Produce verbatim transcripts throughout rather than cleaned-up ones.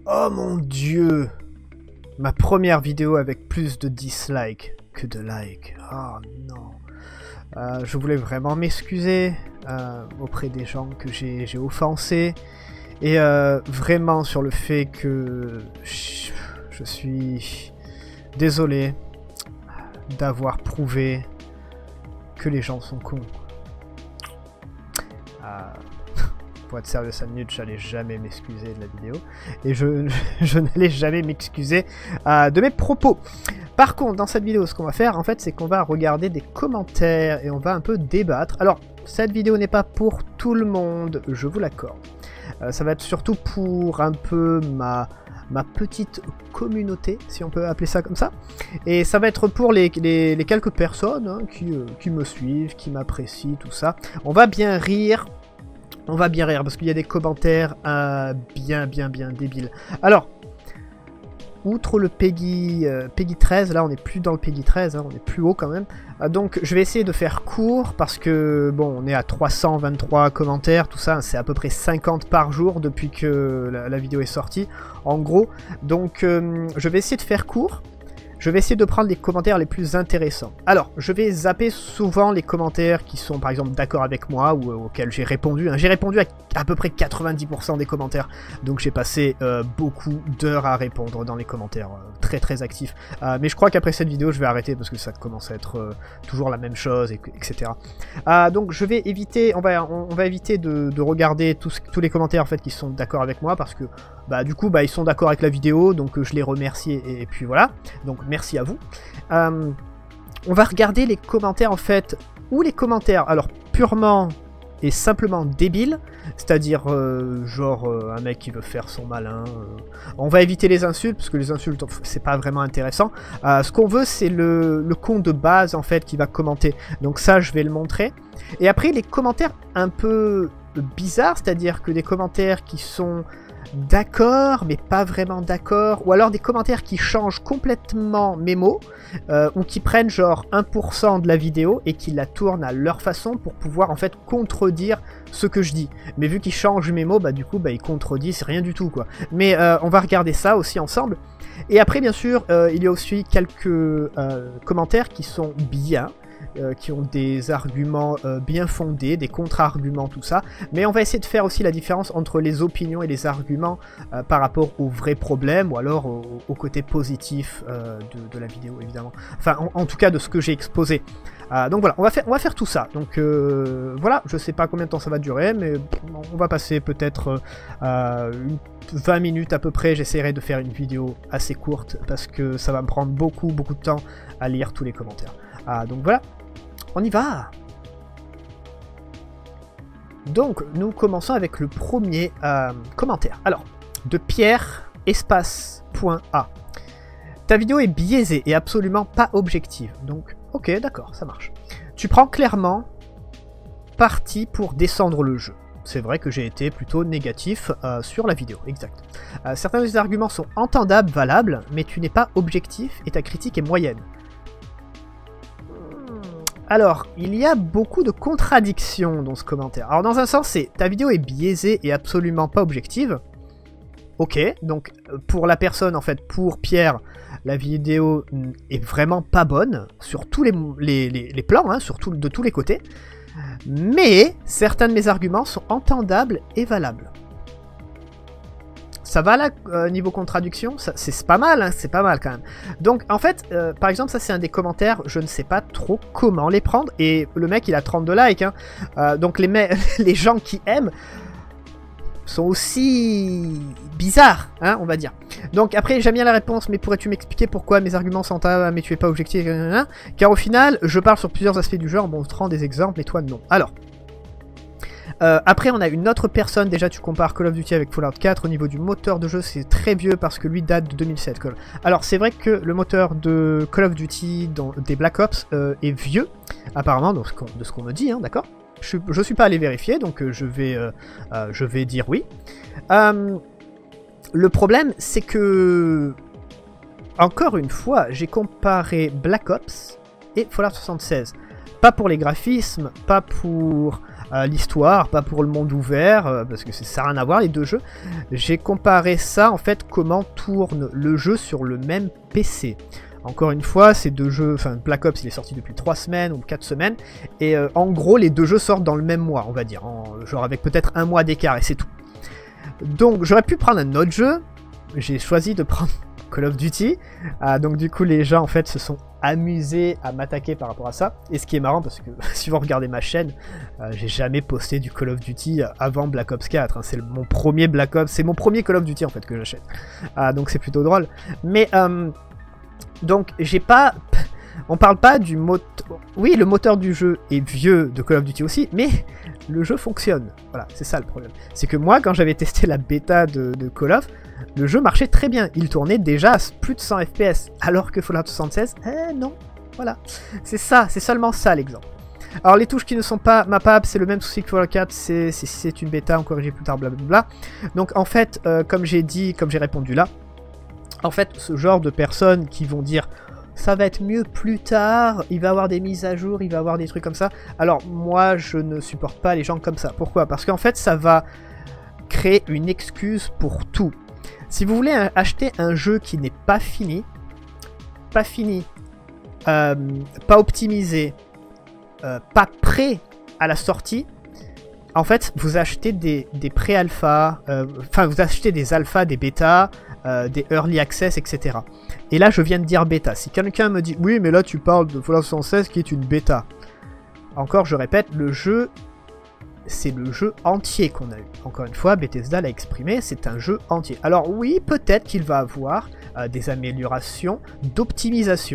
Oh mon dieu! Ma première vidéo avec plus de dislikes que de likes. Oh non. Euh, je voulais vraiment m'excuser euh, auprès des gens que j'ai offensés. Et euh, vraiment sur le fait que je, je suis désolé d'avoir prouvé que les gens sont cons. Euh, pour être sérieux cinq minutes, j'allais jamais m'excuser de la vidéo. Et je, je n'allais jamais m'excuser euh, de mes propos. Par contre, dans cette vidéo, ce qu'on va faire, en fait, c'est qu'on va regarder des commentaires et on va un peu débattre. Alors, cette vidéo n'est pas pour tout le monde, je vous l'accorde. Euh, ça va être surtout pour un peu ma, ma petite communauté, si on peut appeler ça comme ça. Et ça va être pour les, les, les quelques personnes hein, qui, euh, qui me suivent, qui m'apprécient, tout ça. On va bien rire. On va bien rire parce qu'il y a des commentaires euh, bien bien bien débiles. Alors, outre le Peggy, euh, Peggy treize, là on n'est plus dans le Peggy treize, hein, on est plus haut quand même. Euh, donc je vais essayer de faire court parce que bon, on est à trois cent vingt-trois commentaires, tout ça, c'est à peu près cinquante par jour depuis que la, la vidéo est sortie, en gros. Donc euh, je vais essayer de faire court. Je vais essayer de prendre les commentaires les plus intéressants. Alors, je vais zapper souvent les commentaires qui sont par exemple d'accord avec moi ou euh, auxquels j'ai répondu. Hein. J'ai répondu à à peu près quatre-vingt-dix pour cent des commentaires. Donc j'ai passé euh, beaucoup d'heures à répondre dans les commentaires. Euh, très très actifs. Euh, mais je crois qu'après cette vidéo, je vais arrêter parce que ça commence à être euh, toujours la même chose, et, etc. Euh, donc je vais éviter, on va, on, on va éviter de, de regarder tous, tous les commentaires en fait qui sont d'accord avec moi parce que bah du coup bah ils sont d'accord avec la vidéo, donc euh, je les remercie et, et puis voilà. Donc merci à vous. Euh, on va regarder les commentaires en fait, ou les commentaires alors purement et simplement débiles, c'est-à-dire euh, genre euh, un mec qui veut faire son malin. Euh. On va éviter les insultes parce que les insultes c'est pas vraiment intéressant. Euh, ce qu'on veut c'est le, le con de base en fait qui va commenter. Donc ça je vais le montrer. Et après les commentaires un peu bizarres, c'est-à-dire que des commentaires qui sont d'accord, mais pas vraiment d'accord, ou alors des commentaires qui changent complètement mes mots, euh, ou qui prennent genre un pour cent de la vidéo et qui la tournent à leur façon pour pouvoir en fait contredire ce que je dis. Mais vu qu'ils changent mes mots, bah du coup bah ils contredisent rien du tout quoi. Mais euh, on va regarder ça aussi ensemble. Et après bien sûr, euh, il y a aussi quelques euh, commentaires qui sont bien, Euh, qui ont des arguments euh, bien fondés, des contre-arguments, tout ça. Mais on va essayer de faire aussi la différence entre les opinions et les arguments euh, par rapport aux vrais problèmes ou alors au, au côté positif euh, de, de la vidéo, évidemment. Enfin, en, en tout cas, de ce que j'ai exposé. Euh, donc voilà, on va faire, on va faire tout ça. Donc euh, voilà, je sais pas combien de temps ça va durer, mais on va passer peut-être euh, vingt minutes à peu près. J'essaierai de faire une vidéo assez courte parce que ça va me prendre beaucoup, beaucoup de temps à lire tous les commentaires. Ah, donc voilà, on y va. Donc, nous commençons avec le premier euh, commentaire. Alors, de Pierre, espace, point A. Ta vidéo est biaisée et absolument pas objective. Donc, ok, d'accord, ça marche. Tu prends clairement parti pour descendre le jeu. C'est vrai que j'ai été plutôt négatif euh, sur la vidéo, exact. Euh, certains des arguments sont entendables, valables, mais tu n'es pas objectif et ta critique est moyenne. Alors, il y a beaucoup de contradictions dans ce commentaire. Alors, dans un sens, c'est ta vidéo est biaisée et absolument pas objective. Ok, donc pour la personne, en fait, pour Pierre, la vidéo est vraiment pas bonne sur tous les, les, les, les plans, hein, sur tout, de tous les côtés. Mais certains de mes arguments sont entendables et valables. Ça va là, euh, niveau contradiction, c'est pas mal, hein, c'est pas mal quand même. Donc en fait, euh, par exemple, ça c'est un des commentaires, je ne sais pas trop comment les prendre, et le mec il a trente-deux likes, hein. Euh, donc les, les gens qui aiment sont aussi bizarres, hein, on va dire. Donc après, j'aime bien la réponse, mais pourrais-tu m'expliquer pourquoi mes arguments sont à mais tu es pas objectif, car au final, je parle sur plusieurs aspects du jeu en montrant des exemples, et toi non. Alors, Euh, après on a une autre personne, déjà tu compares Call of Duty avec Fallout quatre, au niveau du moteur de jeu c'est très vieux parce que lui date de deux mille sept. Alors c'est vrai que le moteur de Call of Duty dans, des Black Ops euh, est vieux, apparemment, donc, de ce qu'on me dit, hein, d'accord. Je, je suis pas allé vérifier, donc euh, je, vais, euh, euh, je vais dire oui. Euh, le problème c'est que, encore une fois, j'ai comparé Black Ops et Fallout soixante-seize. Pas pour les graphismes, pas pour euh, l'histoire, pas pour le monde ouvert, euh, parce que ça n'a rien à voir les deux jeux. J'ai comparé ça en fait comment tourne le jeu sur le même P C. Encore une fois, ces deux jeux, enfin Black Ops il est sorti depuis trois semaines ou quatre semaines, et euh, en gros les deux jeux sortent dans le même mois, on va dire, en, genre avec peut-être un mois d'écart et c'est tout. Donc j'aurais pu prendre un autre jeu, j'ai choisi de prendre Call of Duty, euh, donc du coup les gens en fait se sont amusés à m'attaquer par rapport à ça, et ce qui est marrant parce que si vous regardez ma chaîne, euh, j'ai jamais posté du Call of Duty avant Black Ops quatre, hein. C'est mon premier Black Ops, c'est mon premier Call of Duty en fait que j'achète, euh, donc c'est plutôt drôle, mais... Euh, Donc j'ai pas... On parle pas du moteur... Oui, le moteur du jeu est vieux de Call of Duty aussi, mais le jeu fonctionne. Voilà, c'est ça le problème. C'est que moi, quand j'avais testé la bêta de, de Call of, le jeu marchait très bien. Il tournait déjà à plus de cent F P S, alors que Fallout soixante-seize, eh non. Voilà, c'est ça, c'est seulement ça l'exemple. Alors les touches qui ne sont pas mappables, c'est le même souci que Fallout quatre, c'est si c'est une bêta, on corrige plus tard, blablabla. Donc en fait, euh, comme j'ai dit, comme j'ai répondu là, en fait, ce genre de personnes qui vont dire ça va être mieux plus tard, il va y avoir des mises à jour, il va y avoir des trucs comme ça. Alors moi, je ne supporte pas les gens comme ça. Pourquoi? Parce qu'en fait, ça va créer une excuse pour tout. Si vous voulez acheter un jeu qui n'est pas fini, pas fini, euh, pas optimisé, euh, pas prêt à la sortie, en fait, vous achetez des, des pré-alpha, euh, enfin, vous achetez des alphas, des bêtas, euh, des early access, et cetera. Et là, je viens de dire bêta. Si quelqu'un me dit, oui, mais là, tu parles de Fallout soixante-seize qui est une bêta. Encore, je répète, le jeu, c'est le jeu entier qu'on a eu. Encore une fois, Bethesda l'a exprimé, c'est un jeu entier. Alors oui, peut-être qu'il va avoir euh, des améliorations d'optimisation.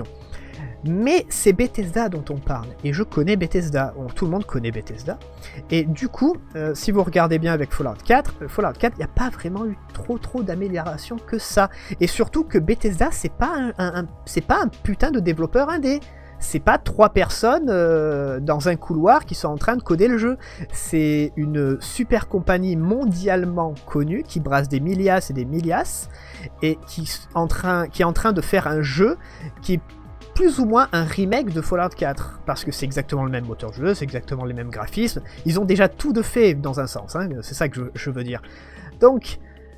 Mais c'est Bethesda dont on parle, et je connais Bethesda, tout le monde connaît Bethesda, et du coup, euh, si vous regardez bien avec Fallout quatre, euh, Fallout quatre, il n'y a pas vraiment eu trop trop d'améliorations que ça, et surtout que Bethesda, c'est pas un, un, un c'est pas un putain de développeur indé, c'est pas trois personnes euh, dans un couloir qui sont en train de coder le jeu, c'est une super compagnie mondialement connue, qui brasse des milliards et des milliards, et qui, en train, qui est en train de faire un jeu qui plus ou moins un remake de Fallout quatre, parce que c'est exactement le même moteur de jeu, c'est exactement les mêmes graphismes, ils ont déjà tout de fait dans un sens, hein, c'est ça que je, je veux dire. Donc,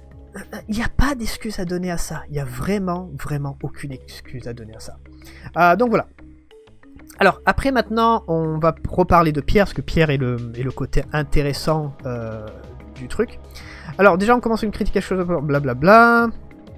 il n'y a pas d'excuse à donner à ça, il n'y a vraiment, vraiment aucune excuse à donner à ça. Euh, donc voilà. Alors, après maintenant, on va reparler de Pierre, parce que Pierre est le, est le côté intéressant euh, du truc. Alors déjà, on commence une critique à chose, blablabla.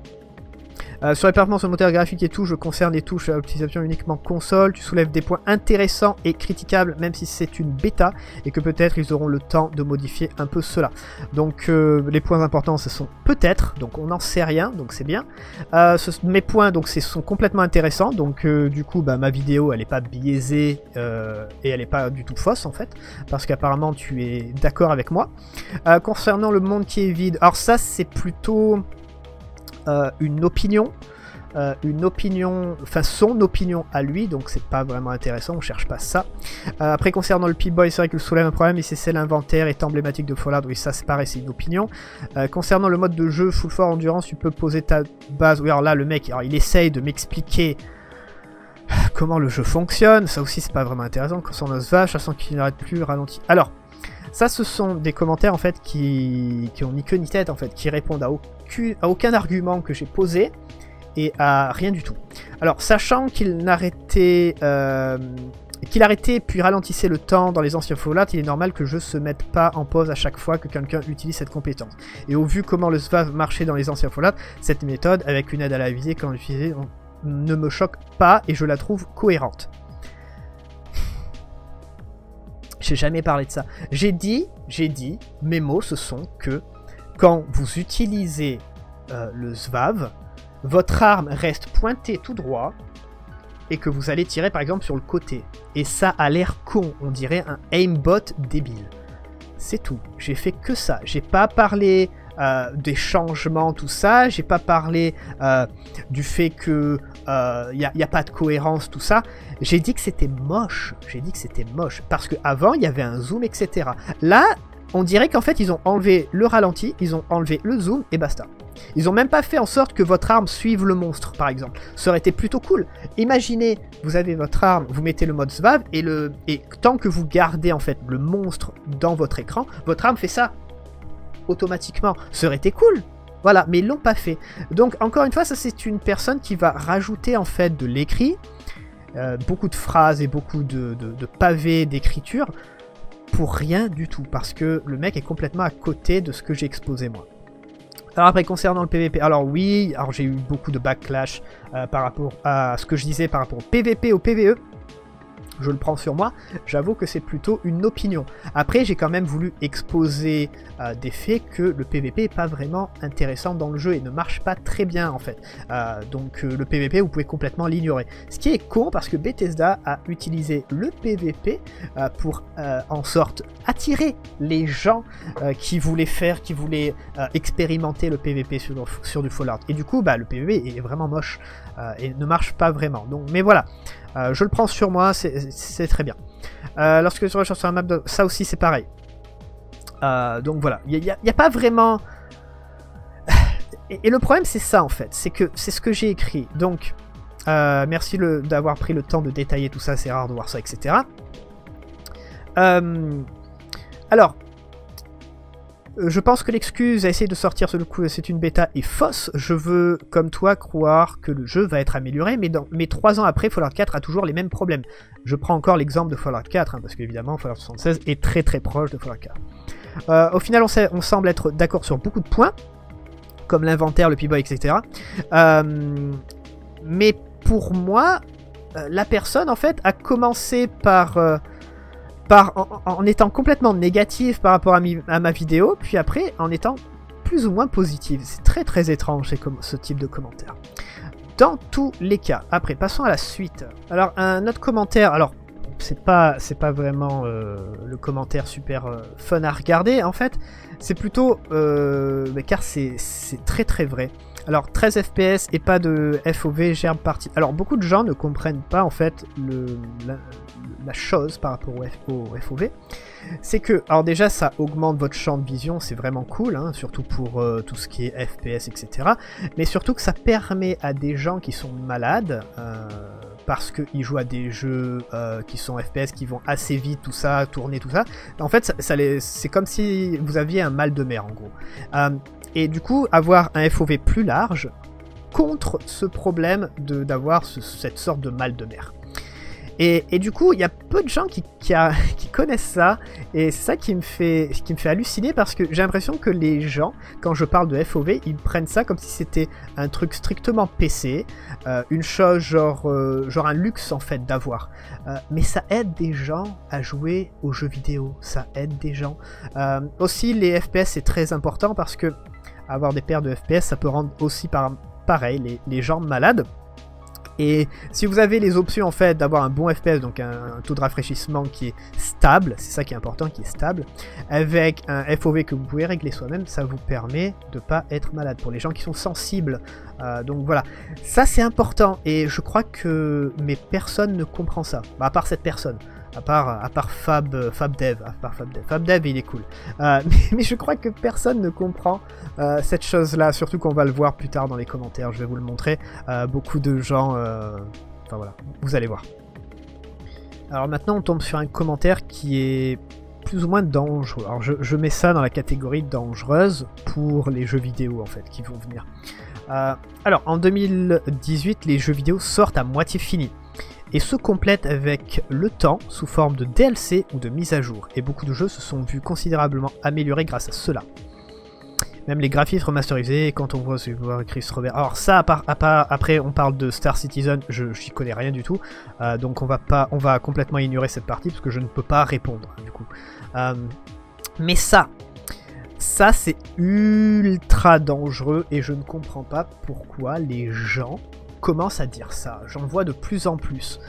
Euh, sur les performances au moteur graphique et tout, je concerne les touches à l'utilisation uniquement console. Tu soulèves des points intéressants et critiquables, même si c'est une bêta, et que peut-être ils auront le temps de modifier un peu cela. Donc euh, les points importants, ce sont peut-être, donc on n'en sait rien, donc c'est bien. Euh, ce, mes points, donc, ce sont complètement intéressants, donc euh, du coup, bah, ma vidéo, elle n'est pas biaisée euh, et elle n'est pas du tout fausse en fait, parce qu'apparemment tu es d'accord avec moi. Euh, concernant le monde qui est vide, alors ça c'est plutôt... Euh, une opinion, euh, une opinion, enfin son opinion à lui, donc c'est pas vraiment intéressant, on cherche pas ça. Euh, après concernant le P-Boy, c'est vrai que soulève un problème, et c'est l'inventaire est emblématique de Fallout, oui ça c'est pareil, c'est une opinion. Euh, concernant le mode de jeu Full Force Endurance, tu peux poser ta base, oui alors là le mec, alors, il essaye de m'expliquer comment le jeu fonctionne, ça aussi c'est pas vraiment intéressant. Concernant ce vache, je sens qu'il n'arrête plus, ralenti. Alors, ça, ce sont des commentaires en fait qui, qui ont ni queue ni tête en fait, qui répondent à aucun, à aucun argument que j'ai posé et à rien du tout. Alors, sachant qu'il n'arrêtait, euh, qu'il arrêtait puis ralentissait le temps dans les anciens Fallout, il est normal que le jeu se mette pas en pause à chaque fois que quelqu'un utilise cette compétence. Et au vu comment le S V A V marchait dans les anciens Fallout, cette méthode avec une aide à la visée quand utilisée ne me choque pas et je la trouve cohérente. J'ai jamais parlé de ça. J'ai dit, j'ai dit, mes mots ce sont que quand vous utilisez euh, le S V A V, votre arme reste pointée tout droit et que vous allez tirer par exemple sur le côté. Et ça a l'air con, on dirait un aimbot débile. C'est tout. J'ai fait que ça. J'ai pas parlé euh, des changements, tout ça. J'ai pas parlé euh, du fait que il euh, n'y a, y a pas de cohérence, tout ça. J'ai dit que c'était moche. J'ai dit que c'était moche. Parce qu'avant, il y avait un zoom, et cetera. Là, on dirait qu'en fait, ils ont enlevé le ralenti, ils ont enlevé le zoom, et basta. Ils ont même pas fait en sorte que votre arme suive le monstre, par exemple. Ça aurait été plutôt cool. Imaginez, vous avez votre arme, vous mettez le mode S V A V, et, le, et tant que vous gardez en fait le monstre dans votre écran, votre arme fait ça automatiquement. Ça aurait été cool. Voilà, mais ils l'ont pas fait. Donc, encore une fois, ça c'est une personne qui va rajouter en fait de l'écrit, euh, beaucoup de phrases et beaucoup de, de, de pavés d'écriture, pour rien du tout, parce que le mec est complètement à côté de ce que j'ai exposé moi. Alors après, concernant le P V P, alors oui, alors j'ai eu beaucoup de backlash euh, par rapport à ce que je disais par rapport au P V P, au P V E. Je le prends sur moi, j'avoue que c'est plutôt une opinion. Après, j'ai quand même voulu exposer euh, des faits que le P V P n'est pas vraiment intéressant dans le jeu et ne marche pas très bien en fait. Euh, donc euh, le P V P, vous pouvez complètement l'ignorer. Ce qui est con parce que Bethesda a utilisé le P V P euh, pour euh, en sorte attirer les gens euh, qui voulaient faire, qui voulaient euh, expérimenter le P V P sur, sur du Fallout. Et du coup, bah, le P V P est vraiment moche euh, et ne marche pas vraiment. Donc, mais voilà. Euh, je le prends sur moi, c'est très bien. Euh, lorsque tu recherches sur un map, de... ça aussi c'est pareil. Euh, donc voilà, il n'y a, a, a pas vraiment... et, et le problème c'est ça en fait, c'est que c'est ce que j'ai écrit. Donc, euh, merci d'avoir pris le temps de détailler tout ça, c'est rare de voir ça, et cetera. Euh, alors... Je pense que l'excuse à essayer de sortir sur le coup c'est une bêta est fausse. Je veux, comme toi, croire que le jeu va être amélioré, mais, dans, mais trois ans après, Fallout quatre a toujours les mêmes problèmes. Je prends encore l'exemple de Fallout quatre, hein, parce qu'évidemment, Fallout soixante-seize est très très proche de Fallout quatre. Euh, au final, on, sait, on semble être d'accord sur beaucoup de points, comme l'inventaire, le P-Boy, et cetera. Euh, mais pour moi, euh, la personne, en fait, a commencé par... Euh, Par, en, en étant complètement négatif par rapport à, mi, à ma vidéo, puis après en étant plus ou moins positive. C'est très très étrange ce type de commentaire. Dans tous les cas, après passons à la suite. Alors un autre commentaire, alors c'est pas, c'est pas vraiment euh, le commentaire super euh, fun à regarder en fait, c'est plutôt, euh, mais car c'est très très vrai. Alors treize F P S et pas de F O V gerbe partie. Alors beaucoup de gens ne comprennent pas en fait le, la, la chose par rapport au, F, au F O V. C'est que, alors déjà ça augmente votre champ de vision, c'est vraiment cool, hein, surtout pour euh, tout ce qui est F P S, et cetera. Mais surtout que ça permet à des gens qui sont malades, euh, parce qu'ils jouent à des jeux euh, qui sont F P S, qui vont assez vite, tout ça, tourner, tout ça. En fait, ça, ça c'est comme si vous aviez un mal de mer en gros. Euh, Et du coup, avoir un F O V plus large contre ce problème d'avoir ce, cette sorte de mal de mer. Et, et du coup, il y a peu de gens qui, qui, a, qui connaissent ça, et c'est ça qui me, fait, qui me fait halluciner, parce que j'ai l'impression que les gens, quand je parle de F O V, ils prennent ça comme si c'était un truc strictement P C, euh, une chose genre, euh, genre un luxe en fait d'avoir. Euh, mais ça aide des gens à jouer aux jeux vidéo, ça aide des gens. Euh, aussi, les F P S c'est très important, parce que avoir des paires de F P S, ça peut rendre aussi par, pareil les, les gens malades. Et si vous avez les options en fait d'avoir un bon F P S, donc un, un taux de rafraîchissement qui est stable, c'est ça qui est important, qui est stable, avec un F O V que vous pouvez régler soi-même, ça vous permet de ne pas être malade. Pour les gens qui sont sensibles, euh, donc voilà, ça c'est important, et je crois que mais personne ne comprend ça, bah, à part cette personne. À part, à part Fab, FabDev, à part FabDev. FabDev, il est cool. Euh, mais, mais je crois que personne ne comprend euh, cette chose-là, surtout qu'on va le voir plus tard dans les commentaires, je vais vous le montrer. Euh, beaucoup de gens... Euh... Enfin voilà, vous allez voir. Alors maintenant, on tombe sur un commentaire qui est plus ou moins dangereux. Alors je, je mets ça dans la catégorie dangereuse pour les jeux vidéo, en fait, qui vont venir. Euh, alors, en deux mille dix-huit, les jeux vidéo sortent à moitié finis et se complètent avec le temps sous forme de D L C ou de mise à jour, et beaucoup de jeux se sont vus considérablement améliorés grâce à cela. Même les graphismes remasterisés, quand on voit, voit Chris Robert... Alors ça, à part, à part, après on parle de Star Citizen, je n'y connais rien du tout, euh, donc on va, pas, on va complètement ignorer cette partie, parce que je ne peux pas répondre, du coup. Euh, mais ça, ça c'est ultra dangereux, et je ne comprends pas pourquoi les gens commence à dire ça. J'en vois de plus en plus.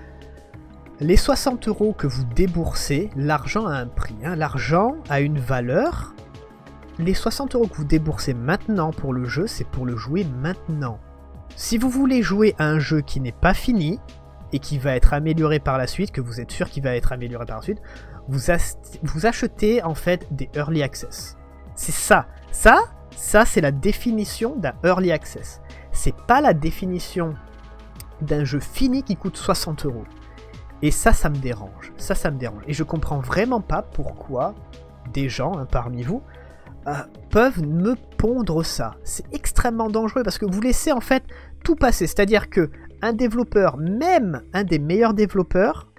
Les soixante euros que vous déboursez, l'argent a un prix, hein. L'argent a une valeur. Les soixante euros que vous déboursez maintenant pour le jeu, c'est pour le jouer maintenant. Si vous voulez jouer à un jeu qui n'est pas fini et qui va être amélioré par la suite, que vous êtes sûr qu'il va être amélioré par la suite, vous, vous achetez en fait des early access. C'est ça. Ça, Ça, c'est la définition d'un Early Access. C'est pas la définition d'un jeu fini qui coûte soixante euros. Et ça, ça me dérange. Ça, ça me dérange. Et je comprends vraiment pas pourquoi des gens, hein, parmi vous, euh, peuvent me pondre ça. C'est extrêmement dangereux parce que vous laissez en fait tout passer. C'est-à-dire que un développeur, même un des meilleurs développeurs,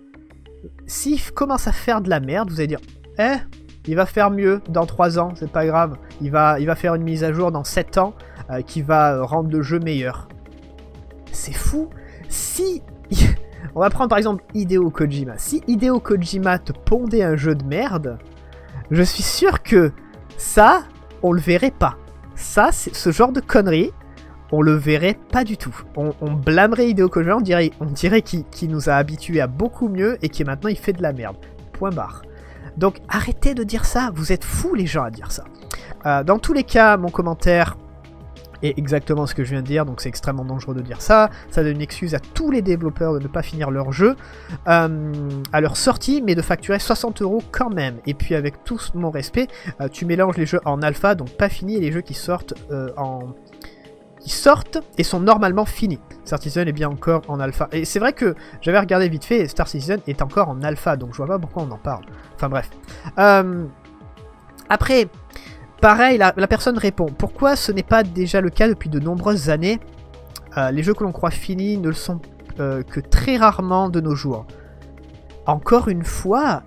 s'il commence à faire de la merde, vous allez dire « Eh, il va faire mieux dans trois ans, c'est pas grave. Il va, il va faire une mise à jour dans sept ans euh, qui va rendre le jeu meilleur. » C'est fou. Si... On va prendre par exemple Hideo Kojima. Si Hideo Kojima te pondait un jeu de merde, je suis sûr que ça, on le verrait pas. Ça, ce genre de conneries, on le verrait pas du tout. On, on blâmerait Hideo Kojima, on dirait, on dirait qu'il qu'il nous a habitués à beaucoup mieux et qu'il maintenant il fait de la merde. Point barre. Donc arrêtez de dire ça, vous êtes fous les gens à dire ça. Euh, dans tous les cas, mon commentaire est exactement ce que je viens de dire, donc c'est extrêmement dangereux de dire ça. Ça donne une excuse à tous les développeurs de ne pas finir leur jeu euh, à leur sortie, mais de facturer soixante euros quand même. Et puis avec tout mon respect, euh, tu mélanges les jeux en alpha, donc pas finis, et les jeux qui sortent euh, en... qui sortent et sont normalement finis. Star Citizen est bien encore en alpha. Et c'est vrai que j'avais regardé vite fait, et Star Citizen est encore en alpha, donc je vois pas pourquoi on en parle. Enfin bref. Euh, après... Pareil, la, la personne répond, pourquoi ce n'est pas déjà le cas depuis de nombreuses années? euh, Les jeux que l'on croit finis ne le sont euh, que très rarement de nos jours. Encore une fois,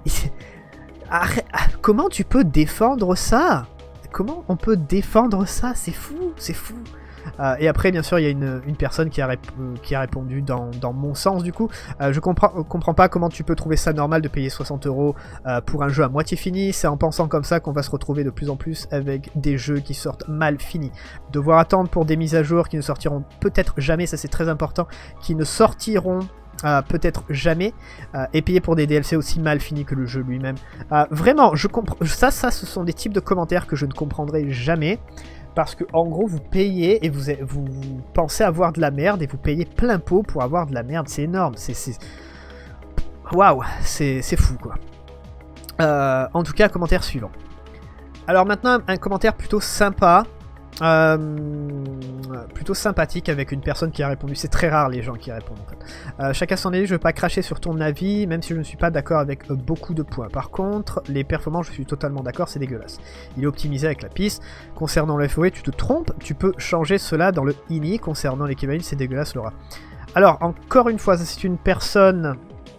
arrête, comment tu peux défendre ça? Comment on peut défendre ça? C'est fou, c'est fou. Euh, et après, bien sûr, il y a une, une personne qui a, rép qui a répondu dans, dans mon sens, du coup. Euh, je comprends, euh, comprends pas comment tu peux trouver ça normal de payer soixante euros euh, pour un jeu à moitié fini. C'est en pensant comme ça qu'on va se retrouver de plus en plus avec des jeux qui sortent mal finis. Devoir attendre pour des mises à jour qui ne sortiront peut-être jamais, ça c'est très important, qui ne sortiront... Euh, peut-être jamais, euh, et payer pour des D L C aussi mal finis que le jeu lui-même. Euh, vraiment, je comprends. Ça, ça, ce sont des types de commentaires que je ne comprendrai jamais, parce que en gros, vous payez et vous, vous, vous pensez avoir de la merde et vous payez plein pot pour avoir de la merde. C'est énorme. C'est, waouh, c'est fou quoi. Euh, en tout cas, commentaire suivant. Alors maintenant, un commentaire plutôt sympa. Euh, plutôt sympathique avec une personne qui a répondu. C'est très rare les gens qui répondent en fait. Euh, chacun son avis, je ne veux pas cracher sur ton avis, même si je ne suis pas d'accord avec euh, beaucoup de points. Par contre, les performances, je suis totalement d'accord, c'est dégueulasse. Il est optimisé avec la piste. Concernant le F O V, tu te trompes, tu peux changer cela dans le I N I. Concernant les Kevin, c'est dégueulasse Laura. Alors, encore une fois, c'est une personne...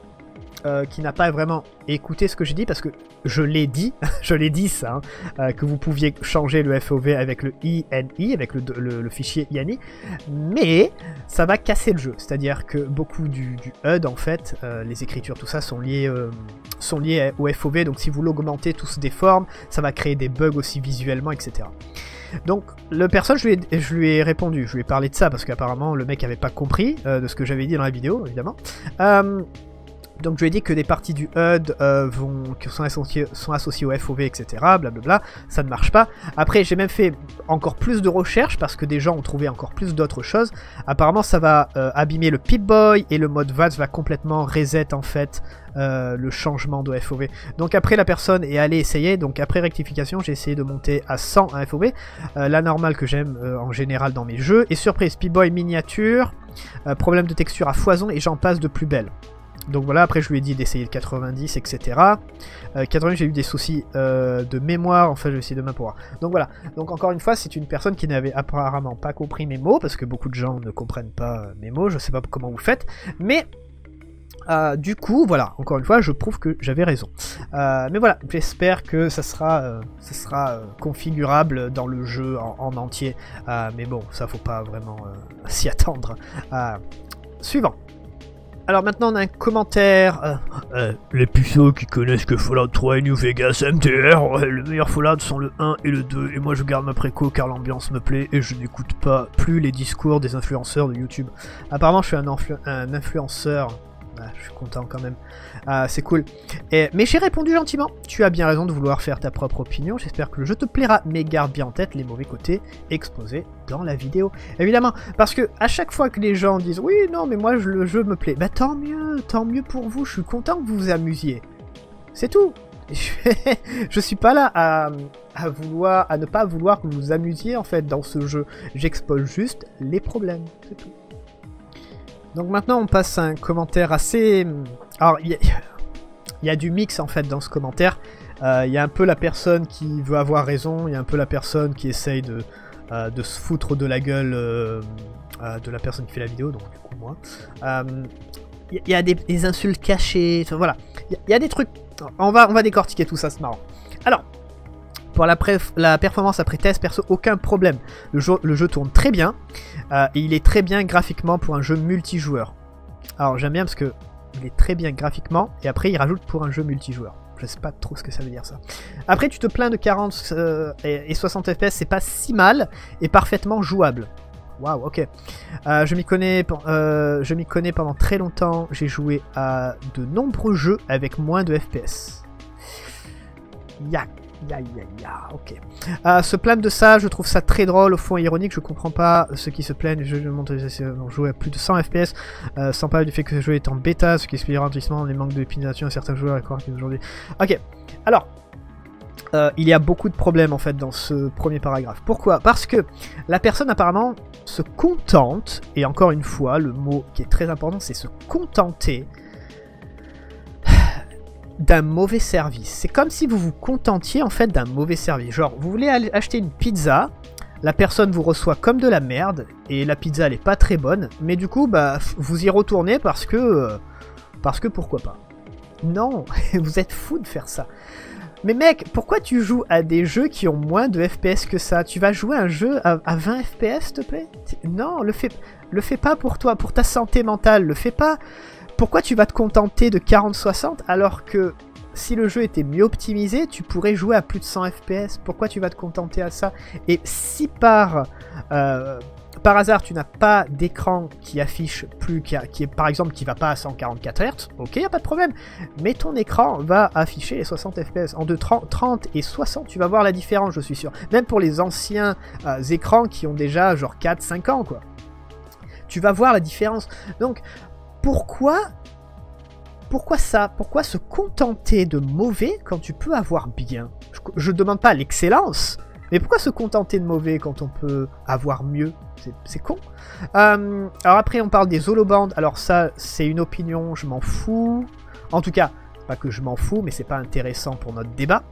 Euh, qui n'a pas vraiment écouté ce que j'ai dit, parce que je l'ai dit, je l'ai dit ça, hein, euh, que vous pouviez changer le F O V avec le I N I, avec le, le, le fichier I N I, mais ça va casser le jeu, c'est-à-dire que beaucoup du, du H U D, en fait, euh, les écritures, tout ça, sont liés, euh, sont liés au F O V, donc si vous l'augmentez, tout se déforme, ça va créer des bugs aussi visuellement, et cetera. Donc, le personne, je lui, ai, je lui ai répondu, je lui ai parlé de ça, parce qu'apparemment, le mec avait pas compris euh, de ce que j'avais dit dans la vidéo, évidemment. Euh, Donc je lui ai dit que des parties du H U D euh, vont, qui sont associées, sont associées au F O V, et cetera. Blablabla, ça ne marche pas. Après, j'ai même fait encore plus de recherches parce que des gens ont trouvé encore plus d'autres choses. Apparemment, ça va euh, abîmer le Pip-Boy et le mode V A T S va complètement reset en fait euh, le changement de F O V. Donc après, la personne est allée essayer. Donc après rectification, j'ai essayé de monter à cent un F O V, euh, la normale que j'aime euh, en général dans mes jeux. Et surprise, Pip-Boy miniature, euh, problème de texture à foison et j'en passe de plus belle. Donc voilà, après je lui ai dit d'essayer le quatre-vingt-dix, et cetera. Euh, quatre-vingts, j'ai eu des soucis euh, de mémoire, enfin je vais essayer demain pour voir. Donc voilà, donc encore une fois, c'est une personne qui n'avait apparemment pas compris mes mots, parce que beaucoup de gens ne comprennent pas mes mots, je sais pas comment vous faites, mais... Euh, du coup, voilà, encore une fois, je prouve que j'avais raison. Euh, mais voilà, j'espère que ça sera, euh, ça sera euh, configurable dans le jeu en, en entier. Euh, mais bon, ça faut pas vraiment euh, s'y attendre. Euh, suivant. Alors maintenant on a un commentaire. Euh, euh, les puceaux qui connaissent que Fallout trois et New Vegas M T R, ouais, le meilleur Fallout sont le un et le deux, et moi je garde ma préco car l'ambiance me plaît et je n'écoute pas plus les discours des influenceurs de YouTube. Apparemment je suis un, influ un influenceur. Ah, je suis content quand même. Ah, c'est cool. Et, mais j'ai répondu gentiment. Tu as bien raison de vouloir faire ta propre opinion. J'espère que le jeu te plaira. Mais garde bien en tête les mauvais côtés exposés dans la vidéo. Évidemment. Parce que à chaque fois que les gens disent oui, non, mais moi je, le jeu me plaît. Bah tant mieux. Tant mieux pour vous. Je suis content que vous vous amusiez. C'est tout. Je suis pas là à, à vouloir, à ne pas vouloir que vous vous amusiez en fait dans ce jeu. J'expose juste les problèmes, c'est tout. Donc maintenant on passe à un commentaire assez... Alors il y, y a du mix en fait dans ce commentaire. Il euh, y a un peu la personne qui veut avoir raison, il y a un peu la personne qui essaye de, euh, de se foutre de la gueule euh, euh, de la personne qui fait la vidéo, donc du coup moi. Il euh, y, y a des, des insultes cachées, enfin, voilà. Il y, y a des trucs... On va, on va décortiquer tout ça, c'est marrant. Alors, pour la, la performance après test, perso, aucun problème. Le jeu, le jeu tourne très bien, euh, et il est très bien graphiquement pour un jeu multijoueur. Alors j'aime bien parce que il est très bien graphiquement, et après il rajoute pour un jeu multijoueur. Je sais pas trop ce que ça veut dire ça. Après tu te plains de quarante euh, et soixante F P S, c'est pas si mal, et parfaitement jouable. Waouh, ok. Euh, je m'y connais, euh, je m'y connais pendant très longtemps, j'ai joué à de nombreux jeux avec moins de F P S. Ya. Ya, ya, ya, ok. Euh, se plaindre de ça, je trouve ça très drôle, au fond ironique, je comprends pas ceux qui se plaignent, je monte jouer à plus de cent F P S, euh, sans parler du fait que le jeu est en bêta, ce qui explique grandissement les manques de d'optimisation à certains joueurs et quoi aujourd'hui. Ok, alors, euh, il y a beaucoup de problèmes en fait dans ce premier paragraphe. Pourquoi? Parce que la personne apparemment se contente, et encore une fois, le mot qui est très important, c'est se contenter d'un mauvais service. C'est comme si vous vous contentiez en fait d'un mauvais service. Genre, vous voulez aller acheter une pizza, la personne vous reçoit comme de la merde, et la pizza elle est pas très bonne, mais du coup, bah, vous y retournez parce que... Euh, parce que pourquoi pas. Non, vous êtes fou de faire ça. Mais mec, pourquoi tu joues à des jeux qui ont moins de F P S que ça? Tu vas jouer un jeu à, à vingt F P S, s'il te plaît? Non, le fais, le fais pas pour toi, pour ta santé mentale, le fais pas. Pourquoi tu vas te contenter de quarante soixante alors que si le jeu était mieux optimisé, tu pourrais jouer à plus de cent F P S? Pourquoi tu vas te contenter à ça? Et si par... Euh, par hasard, tu n'as pas d'écran qui affiche plus, qui, a, qui est par exemple qui va pas à cent quarante-quatre hertz, ok, y a pas de problème. Mais ton écran va afficher les soixante F P S. En de trente et soixante, tu vas voir la différence, je suis sûr. Même pour les anciens euh, écrans qui ont déjà genre quatre cinq ans, quoi. Tu vas voir la différence. Donc, pourquoi... Pourquoi ça? Pourquoi se contenter de mauvais quand tu peux avoir bien? Je ne demande pas l'excellence, mais pourquoi se contenter de mauvais quand on peut avoir mieux? C'est con. Euh, alors après, on parle des holobands. Alors ça, c'est une opinion, je m'en fous. En tout cas, pas que je m'en fous, mais c'est pas intéressant pour notre débat.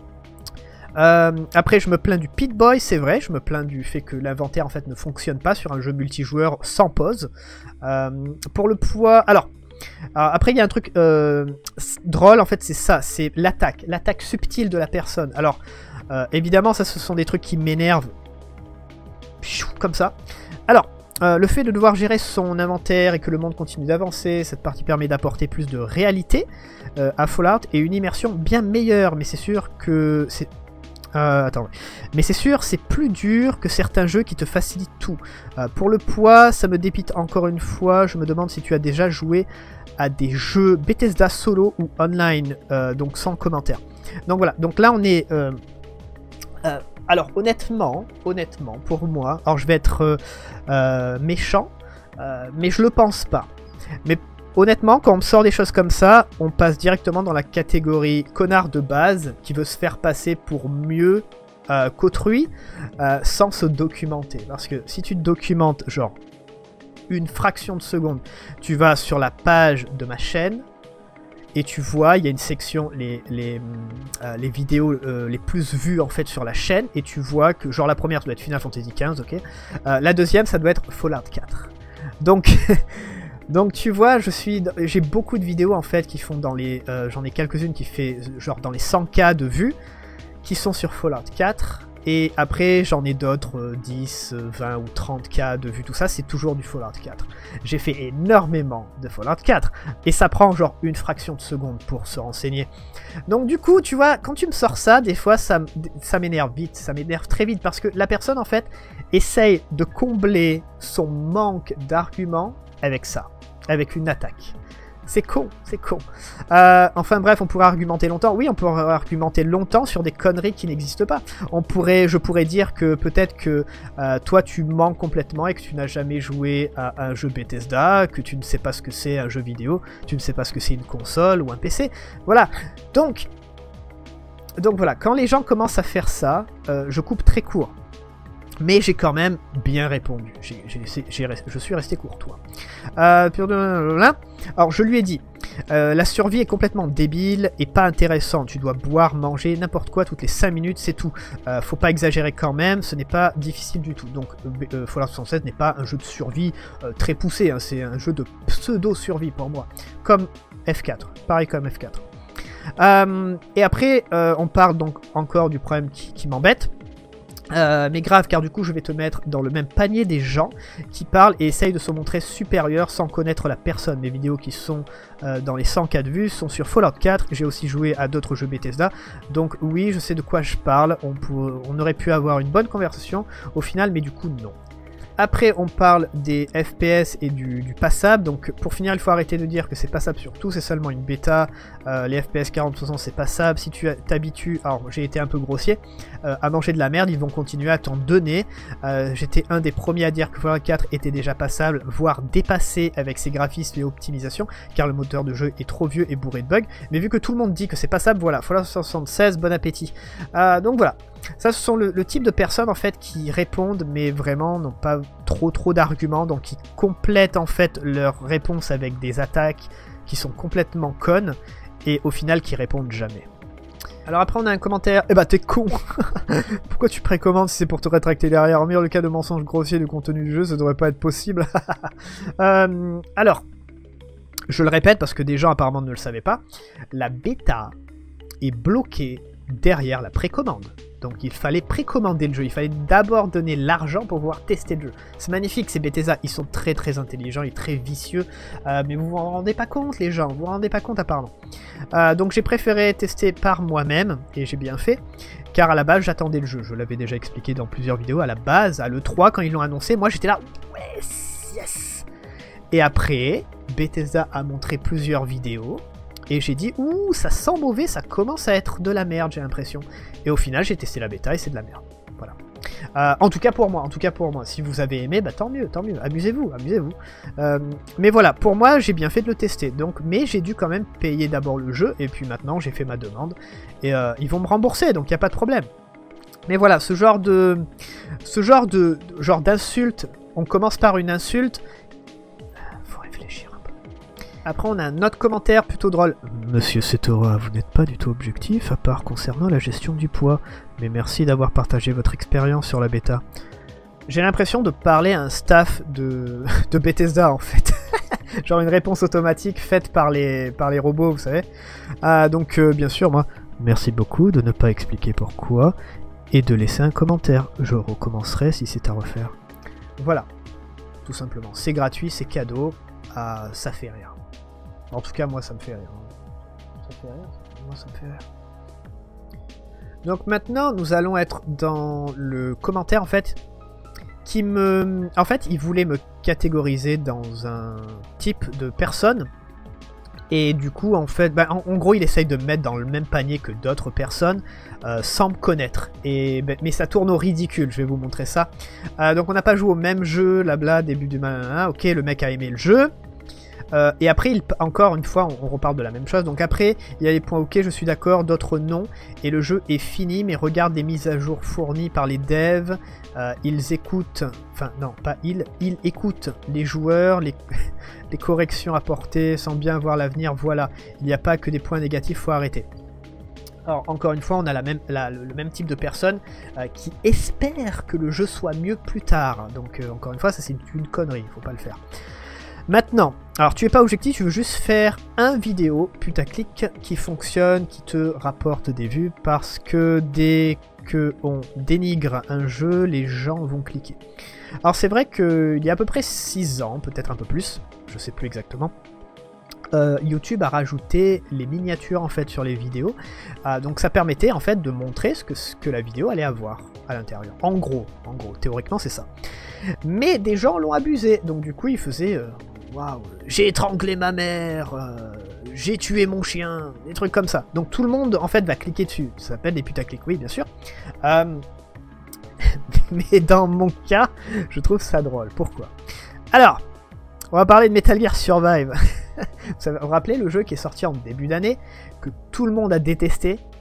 Euh, après, je me plains du Pip-Boy, c'est vrai. Je me plains du fait que l'inventaire, en fait, ne fonctionne pas sur un jeu multijoueur sans pause. Euh, pour le poids... Alors... Alors après il y a un truc euh, drôle en fait, c'est ça, c'est l'attaque, l'attaque subtile de la personne. Alors euh, évidemment ça ce sont des trucs qui m'énervent comme ça. Alors euh, le fait de devoir gérer son inventaire et que le monde continue d'avancer, cette partie permet d'apporter plus de réalité euh, à Fallout et une immersion bien meilleure, mais c'est sûr que c'est... Euh, attends, mais c'est sûr, c'est plus dur que certains jeux qui te facilitent tout. Euh, pour le poids, ça me dépite encore une fois. Je me demande si tu as déjà joué à des jeux Bethesda solo ou online, euh, donc sans commentaire. Donc voilà, donc là on est... Euh, euh, alors honnêtement, honnêtement, pour moi, alors je vais être euh, euh, méchant, euh, mais je le pense pas. Mais honnêtement, quand on me sort des choses comme ça, on passe directement dans la catégorie connard de base qui veut se faire passer pour mieux euh, qu'autrui euh, sans se documenter. Parce que si tu te documentes, genre, une fraction de seconde, tu vas sur la page de ma chaîne et tu vois, il y a une section, les, les, euh, les vidéos euh, les plus vues en fait sur la chaîne, et tu vois que, genre, la première, ça doit être Final Fantasy quinze, ok. Euh, la deuxième, ça doit être Fallout quatre. Donc... Donc tu vois, je suis, j'ai beaucoup de vidéos en fait qui font dans les, euh, j'en ai quelques-unes qui fait genre dans les cent K de vues, qui sont sur Fallout quatre, et après j'en ai d'autres, euh, dix, vingt ou trente K de vues, tout ça c'est toujours du Fallout quatre. J'ai fait énormément de Fallout quatre, et ça prend genre une fraction de seconde pour se renseigner. Donc du coup, tu vois, quand tu me sors ça, des fois ça, ça m'énerve vite, ça m'énerve très vite, parce que la personne en fait essaye de combler son manque d'arguments avec ça. Avec une attaque. C'est con, c'est con. Euh, enfin bref, on pourrait argumenter longtemps. Oui, on pourrait argumenter longtemps sur des conneries qui n'existent pas. On pourrait, je pourrais dire que peut-être que euh, toi tu manques complètement et que tu n'as jamais joué à un jeu Bethesda, que tu ne sais pas ce que c'est un jeu vidéo, tu ne sais pas ce que c'est une console ou un P C. Voilà. Donc, donc voilà, quand les gens commencent à faire ça, euh, je coupe très court. Mais j'ai quand même bien répondu. J'ai, j'ai, j'ai, je suis resté courtois. Euh, alors je lui ai dit, euh, la survie est complètement débile et pas intéressante. Tu dois boire, manger, n'importe quoi toutes les cinq minutes, c'est tout. Euh, faut pas exagérer quand même, ce n'est pas difficile du tout. Donc euh, Fallout soixante-seize n'est pas un jeu de survie euh, très poussé, hein, c'est un jeu de pseudo-survie pour moi. Comme F quatre, pareil comme F quatre. Euh, et après, euh, on parle donc encore du problème qui, qui m'embête. Euh, mais grave, car du coup je vais te mettre dans le même panier des gens qui parlent et essayent de se montrer supérieurs sans connaître la personne. Mes vidéos qui sont euh, dans les cent quatre vues sont sur Fallout quatre, j'ai aussi joué à d'autres jeux Bethesda, donc oui, je sais de quoi je parle, on, pour... on aurait pu avoir une bonne conversation au final, mais du coup non. Après, on parle des F P S et du, du passable. Donc, pour finir, il faut arrêter de dire que c'est passable sur tout. C'est seulement une bêta. Euh, les F P S quarante soixante, c'est passable. Si tu t'habitues, alors j'ai été un peu grossier, euh, à manger de la merde, ils vont continuer à t'en donner. Euh, J'étais un des premiers à dire que Fallout quatre était déjà passable, voire dépassé avec ses graphismes et optimisations, car le moteur de jeu est trop vieux et bourré de bugs. Mais vu que tout le monde dit que c'est passable, voilà, Fallout soixante-seize, bon appétit. Euh, donc voilà. Ça, ce sont le, le type de personnes en fait qui répondent, mais vraiment n'ont pas trop trop d'arguments, donc qui complètent en fait leurs réponses avec des attaques qui sont complètement connes et au final qui répondent jamais. Alors après on a un commentaire, eh bah t'es con. Pourquoi tu précommandes si c'est pour te rétracter derrière? Mais le cas de mensonge grossier du contenu du jeu, ça devrait pas être possible. euh, alors, je le répète parce que des gens apparemment ne le savaient pas, la bêta est bloquée derrière la précommande. Donc il fallait précommander le jeu, il fallait d'abord donner l'argent pour pouvoir tester le jeu. C'est magnifique, ces Bethesda, ils sont très très intelligents et très vicieux, euh, mais vous vous en rendez pas compte les gens, vous vous en rendez pas compte apparemment. Euh, donc j'ai préféré tester par moi-même, et j'ai bien fait, car à la base j'attendais le jeu, je l'avais déjà expliqué dans plusieurs vidéos, à la base, à l'E trois quand ils l'ont annoncé, moi j'étais là, ouais, yes. Et après, Bethesda a montré plusieurs vidéos, et j'ai dit, ouh, ça sent mauvais, ça commence à être de la merde, j'ai l'impression. Et au final, j'ai testé la bêta et c'est de la merde. Voilà. Euh, en tout cas pour moi, en tout cas pour moi. Si vous avez aimé, bah tant mieux, tant mieux. Amusez-vous, amusez-vous. Euh, mais voilà, pour moi, j'ai bien fait de le tester. Donc, mais j'ai dû quand même payer d'abord le jeu, et puis maintenant, j'ai fait ma demande. Et euh, ils vont me rembourser, donc il n'y a pas de problème. Mais voilà, ce genre de... Ce genre de... genre d'insulte, on commence par une insulte... Faut réfléchir. Après, on a un autre commentaire plutôt drôle. Monsieur Setora, vous n'êtes pas du tout objectif, à part concernant la gestion du poids. Mais merci d'avoir partagé votre expérience sur la bêta. J'ai l'impression de parler à un staff de, de Bethesda, en fait. Genre une réponse automatique faite par les, par les robots, vous savez. Ah, donc, euh, bien sûr, moi, merci beaucoup de ne pas expliquer pourquoi et de laisser un commentaire. Je recommencerai si c'est à refaire. Voilà. Tout simplement. C'est gratuit, c'est cadeau. Ah, ça fait rire. En tout cas, moi, ça me fait rire. Ça fait rire, moi, ça me fait rire. Donc maintenant, nous allons être dans le commentaire, en fait, qui me... En fait, il voulait me catégoriser dans un type de personne. Et du coup, en fait, bah, en, en gros, il essaye de me mettre dans le même panier que d'autres personnes, euh, sans me connaître. Et, bah, mais ça tourne au ridicule, je vais vous montrer ça. Euh, donc on n'a pas joué au même jeu, blabla, début du... Ok, le mec a aimé le jeu. Euh, et après, il, encore une fois, on, on reparle de la même chose. Donc après, il y a les points ok, je suis d'accord, d'autres non. Et le jeu est fini, mais regarde des mises à jour fournies par les devs. Euh, ils écoutent, enfin non, pas ils, ils écoutent les joueurs, les, les corrections apportées sans bien voir l'avenir. Voilà, il n'y a pas que des points négatifs, faut arrêter. Alors, encore une fois, on a la même, la, le, le même type de personnes euh, qui espèrent que le jeu soit mieux plus tard. Donc, euh, encore une fois, ça c'est une connerie, il faut pas le faire. Maintenant, alors tu es pas objectif, tu veux juste faire un vidéo putaclic qui fonctionne, qui te rapporte des vues, parce que dès qu'on dénigre un jeu, les gens vont cliquer. Alors c'est vrai qu'il y a à peu près six ans, peut-être un peu plus, je sais plus exactement, euh, YouTube a rajouté les miniatures en fait sur les vidéos, euh, donc ça permettait en fait de montrer ce que, ce que la vidéo allait avoir à l'intérieur. En gros, en gros, théoriquement c'est ça. Mais des gens l'ont abusé, donc du coup ils faisaient... Euh, waouh, j'ai étranglé ma mère, euh, j'ai tué mon chien, des trucs comme ça. Donc tout le monde en fait va cliquer dessus. Ça s'appelle des putaclics, oui bien sûr. Euh... Mais dans mon cas, je trouve ça drôle. Pourquoi? Alors, on va parler de Metal Gear Survive. Vous vous rappelez le jeu qui est sorti en début d'année, que tout le monde a détesté,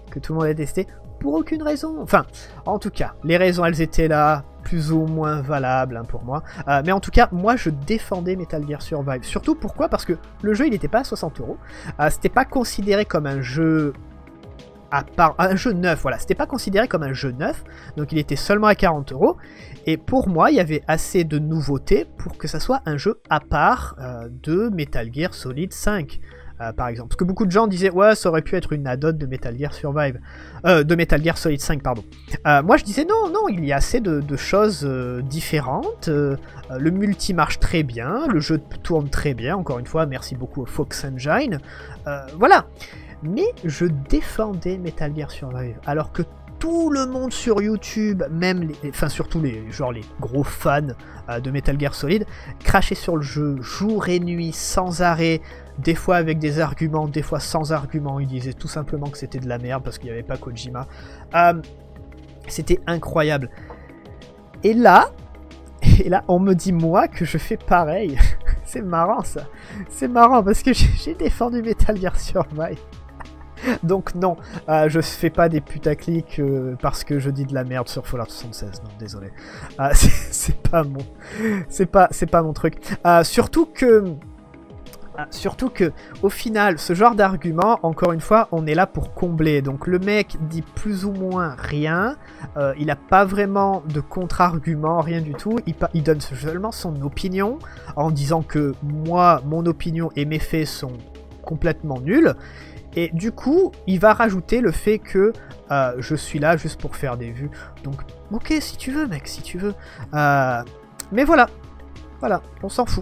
que tout le monde a testé, pour aucune raison. Enfin, en tout cas, les raisons, elles étaient là, plus ou moins valables hein, pour moi. Euh, mais en tout cas, moi, je défendais Metal Gear Survive. Surtout, pourquoi? Parce que le jeu, il n'était pas à soixante euros. Euh, c'était pas considéré comme un jeu... à part un jeu neuf, voilà, c'était pas considéré comme un jeu neuf, donc il était seulement à quarante euros, et pour moi, il y avait assez de nouveautés pour que ça soit un jeu à part euh, de Metal Gear Solid cinq, euh, par exemple. Parce que beaucoup de gens disaient, ouais, ça aurait pu être une add-on de Metal Gear Survive, euh, de Metal Gear Solid cinq, pardon. Euh, moi, je disais, non, non, il y a assez de, de choses euh, différentes, euh, le multi marche très bien, le jeu tourne très bien, encore une fois, merci beaucoup au Fox Engine, euh, voilà. Mais je défendais Metal Gear Survive, alors que tout le monde sur YouTube, même les, enfin surtout les, genre les gros fans euh, de Metal Gear Solid, crachaient sur le jeu jour et nuit, sans arrêt, des fois avec des arguments, des fois sans arguments. Ils disaient tout simplement que c'était de la merde parce qu'il n'y avait pas Kojima. Euh, c'était incroyable. Et là, et là, on me dit moi que je fais pareil. C'est marrant ça. C'est marrant parce que j'ai défendu Metal Gear Survive. Donc non, euh, je fais pas des putaclics euh, parce que je dis de la merde sur Fallout soixante-seize, non, désolé. Euh, c'est pas mon... C'est pas, c'est pas mon truc. Euh, surtout que... Euh, surtout que, au final, ce genre d'argument, encore une fois, on est là pour combler. Donc le mec dit plus ou moins rien, euh, il a pas vraiment de contre-argument, rien du tout, il, il donne seulement son opinion, en disant que moi, mon opinion et mes faits sont complètement nuls. Et du coup, il va rajouter le fait que euh, je suis là juste pour faire des vues. Donc, ok, si tu veux, mec, si tu veux. Euh, mais voilà. Voilà, on s'en fout.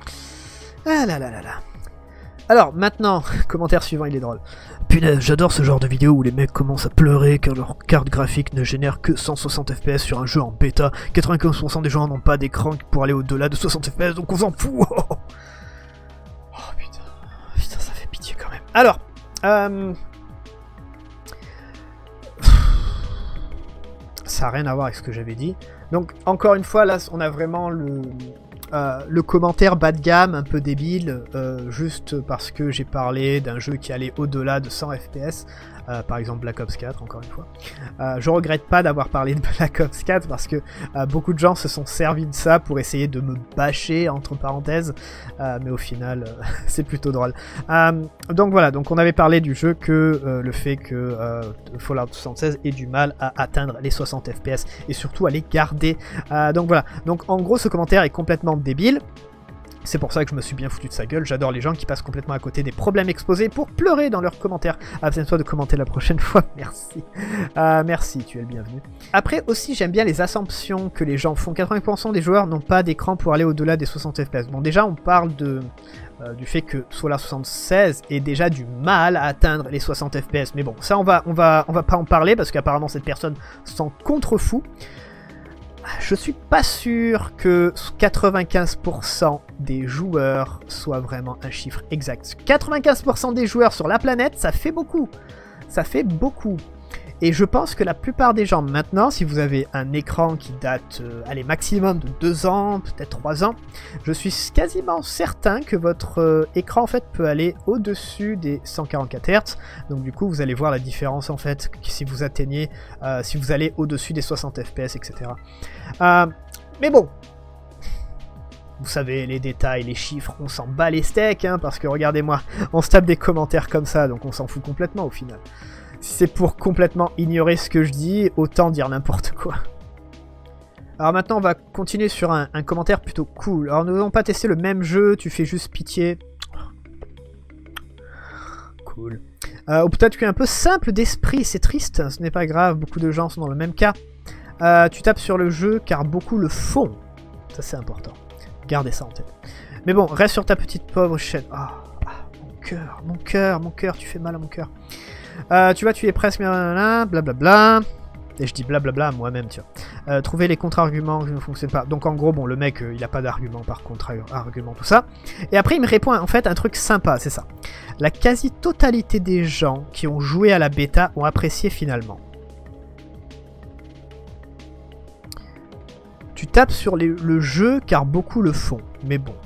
Ah là là là là. Alors, maintenant, commentaire suivant, il est drôle. Punaise, j'adore ce genre de vidéo où les mecs commencent à pleurer car leur carte graphique ne génère que cent soixante F P S sur un jeu en bêta. quatre-vingt-quinze pour cent des gens n'ont pas d'écran pour aller au-delà de soixante F P S, donc on s'en fout. Oh putain. Putain, ça fait pitié quand même. Alors... Euh... Ça n'a rien à voir avec ce que j'avais dit. Donc, encore une fois, là, on a vraiment le, euh, le commentaire bas de gamme, un peu débile, euh, juste parce que j'ai parlé d'un jeu qui allait au-delà de cent F P S. Euh, par exemple Black Ops quatre, encore une fois. Euh, je regrette pas d'avoir parlé de Black Ops quatre parce que euh, beaucoup de gens se sont servis de ça pour essayer de me bâcher, entre parenthèses, euh, mais au final, euh, c'est plutôt drôle. Euh, donc voilà, donc on avait parlé du jeu que euh, le fait que euh, Fallout soixante-seize ait du mal à atteindre les soixante F P S et surtout à les garder. Euh, donc voilà, donc en gros ce commentaire est complètement débile. C'est pour ça que je me suis bien foutu de sa gueule. J'adore les gens qui passent complètement à côté des problèmes exposés pour pleurer dans leurs commentaires. Abstiens-toi de commenter la prochaine fois. Merci. Euh, merci, tu es le bienvenu. Après aussi, j'aime bien les assumptions que les gens font. quatre-vingts pour cent des joueurs n'ont pas d'écran pour aller au-delà des soixante F P S. Bon, déjà, on parle de... Euh, du fait que Fallout soixante-seize ait déjà du mal à atteindre les soixante F P S. Mais bon, ça, on va, on va, on va pas en parler parce qu'apparemment, cette personne s'en contrefout. Je suis pas sûr que quatre-vingt-quinze pour cent des joueurs soit vraiment un chiffre exact. quatre-vingt-quinze pour cent des joueurs sur la planète, ça fait beaucoup. Ça fait beaucoup. Et je pense que la plupart des gens maintenant, si vous avez un écran qui date, euh, allez, maximum de deux ans, peut-être trois ans, je suis quasiment certain que votre euh, écran en fait peut aller au-dessus des cent quarante-quatre hertz. Donc du coup, vous allez voir la différence en fait si vous atteignez, euh, si vous allez au-dessus des soixante F P S, et cetera. Euh, mais bon, vous savez, les détails, les chiffres, on s'en bat les steaks, hein, parce que regardez-moi, on se tape des commentaires comme ça, donc on s'en fout complètement au final. Si c'est pour complètement ignorer ce que je dis, autant dire n'importe quoi. Alors maintenant, on va continuer sur un, un commentaire plutôt cool. Alors nous n'avons pas testé le même jeu, tu fais juste pitié. Cool. Euh, ou peut-être que un peu simple d'esprit, c'est triste, ce n'est pas grave, beaucoup de gens sont dans le même cas. Euh, tu tapes sur le jeu car beaucoup le font. Ça c'est important. Gardez ça en tête. Mais bon, reste sur ta petite pauvre chaîne. Ah, oh, oh, mon cœur, mon cœur, mon cœur, tu fais mal à mon cœur. Euh, tu vois, tu es presque blablabla. Et je dis blablabla à moi-même, tiens. Euh, trouver les contre-arguments qui ne fonctionnent pas. Donc en gros, bon, le mec, euh, il n'a pas d'argument par contre-argument, tout ça. Et après, il me répond en fait un truc sympa, c'est ça. La quasi-totalité des gens qui ont joué à la bêta ont apprécié finalement. Tu tapes sur les, le jeu car beaucoup le font. Mais bon.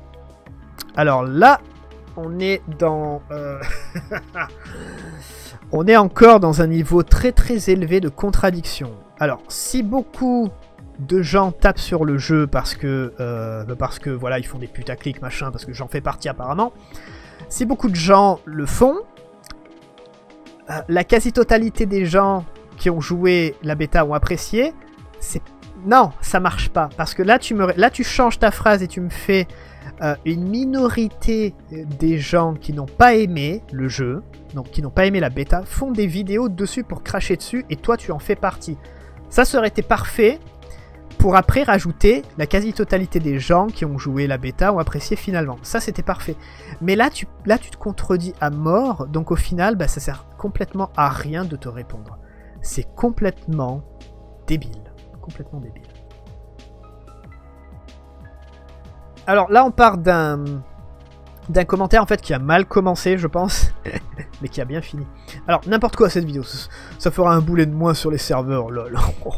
Alors là, on est dans... Euh... on est encore dans un niveau très très élevé de contradiction. Alors, si beaucoup de gens tapent sur le jeu parce que, euh, parce que voilà, ils font des putaclics, machin, parce que j'en fais partie apparemment, si beaucoup de gens le font, euh, la quasi-totalité des gens qui ont joué la bêta ont apprécié, c'est... Non, ça marche pas. Parce que là, tu, me... là, tu changes ta phrase et tu me fais euh, une minorité des gens qui n'ont pas aimé le jeu, donc qui n'ont pas aimé la bêta, font des vidéos dessus pour cracher dessus et toi, tu en fais partie. Ça, ça aurait été parfait pour après rajouter la quasi-totalité des gens qui ont joué la bêta ont apprécié finalement. Ça, c'était parfait. Mais là tu, là, tu te contredis à mort, donc au final, bah, ça sert complètement à rien de te répondre. C'est complètement débile. Complètement débile. Alors là, on part d'un d'un commentaire en fait qui a mal commencé, je pense, mais qui a bien fini. Alors, n'importe quoi cette vidéo, ça fera un boulet de moins sur les serveurs, lol.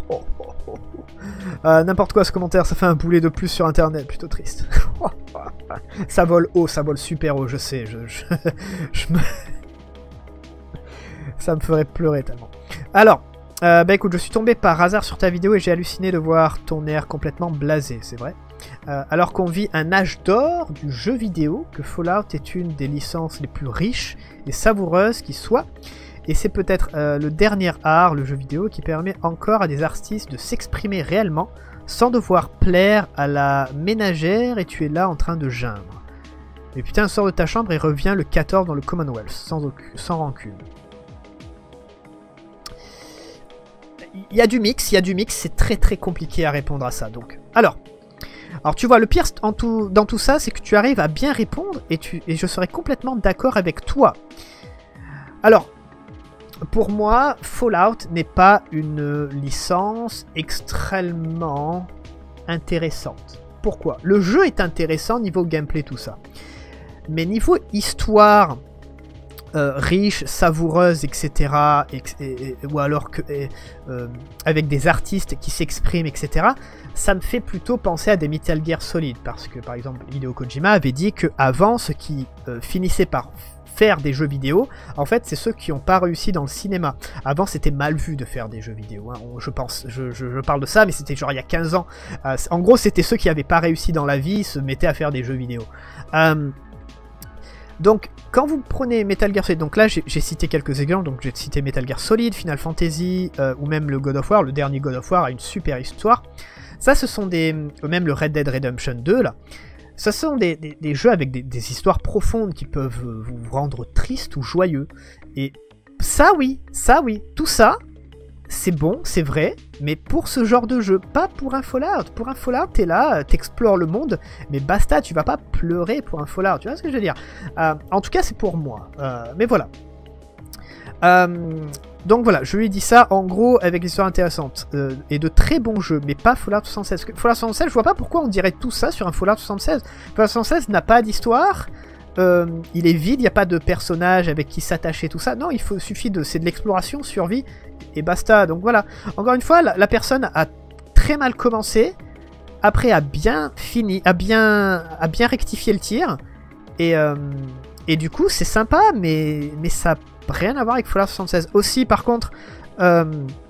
euh, n'importe quoi ce commentaire, ça fait un boulet de plus sur internet, plutôt triste. Ça vole haut, ça vole super haut, je sais, je, je, je me... ça me ferait pleurer tellement. Alors, euh, bah écoute, je suis tombé par hasard sur ta vidéo et j'ai halluciné de voir ton air complètement blasé, c'est vrai. Euh, alors qu'on vit un âge d'or du jeu vidéo, que Fallout est une des licences les plus riches et savoureuses qui soit, et c'est peut-être euh, le dernier art, le jeu vidéo, qui permet encore à des artistes de s'exprimer réellement sans devoir plaire à la ménagère et tu es là en train de geindre. Mais putain, sors de ta chambre et reviens le quatorze dans le Commonwealth, sans, sans rancune. Il y a du mix, il y a du mix, c'est très très compliqué à répondre à ça, donc. Alors... Alors tu vois, le pire en tout, dans tout ça, c'est que tu arrives à bien répondre et, tu, et je serais complètement d'accord avec toi. Alors, pour moi, Fallout n'est pas une licence extrêmement intéressante. Pourquoi? Le jeu est intéressant niveau gameplay, tout ça. Mais niveau histoire... Euh, riche, savoureuse, et cetera. Et, et, et, ou alors que, et, euh, avec des artistes qui s'expriment, et cetera. Ça me fait plutôt penser à des Metal Gear Solid. Parce que, par exemple, Hideo Kojima avait dit qu'avant, ceux qui euh, finissaient par faire des jeux vidéo, en fait, c'est ceux qui n'ont pas réussi dans le cinéma. Avant, c'était mal vu de faire des jeux vidéo. Hein. On, je pense, je, je, je parle de ça, mais c'était genre il y a quinze ans. Euh, en gros, c'était ceux qui n'avaient pas réussi dans la vie, se mettaient à faire des jeux vidéo. Euh, Donc, quand vous prenez Metal Gear Solid, donc là j'ai cité quelques exemples, donc j'ai cité Metal Gear Solid, Final Fantasy, euh, ou même le God of War, le dernier God of War a une super histoire. Ça, ce sont des... même le Red Dead Redemption deux, là. Ce sont des, des, des jeux avec des, des histoires profondes qui peuvent vous rendre triste ou joyeux. Et ça, oui, ça, oui, tout ça... c'est bon, c'est vrai, mais pour ce genre de jeu, pas pour un Fallout. Pour un Fallout, t'es là, t'explores le monde, mais basta, tu vas pas pleurer pour un Fallout, tu vois ce que je veux dire. euh, En tout cas, c'est pour moi, euh, mais voilà. Euh, donc voilà, je lui ai dit ça, en gros, avec l'histoire intéressante, euh, et de très bons jeux, mais pas Fallout soixante-seize. Fallout soixante-seize, je vois pas pourquoi on dirait tout ça sur un Fallout soixante-seize. Fallout soixante-seize n'a pas d'histoire... Euh, il est vide, il n'y a pas de personnage avec qui s'attacher, tout ça. Non, il faut, suffit de... c'est de l'exploration, survie, et basta. Donc voilà. Encore une fois, la, la personne a très mal commencé, après a bien fini, a bien, a bien rectifié le tir, et, euh, et du coup, c'est sympa, mais, mais ça n'a rien à voir avec Fallout soixante-seize. Aussi, par contre, euh,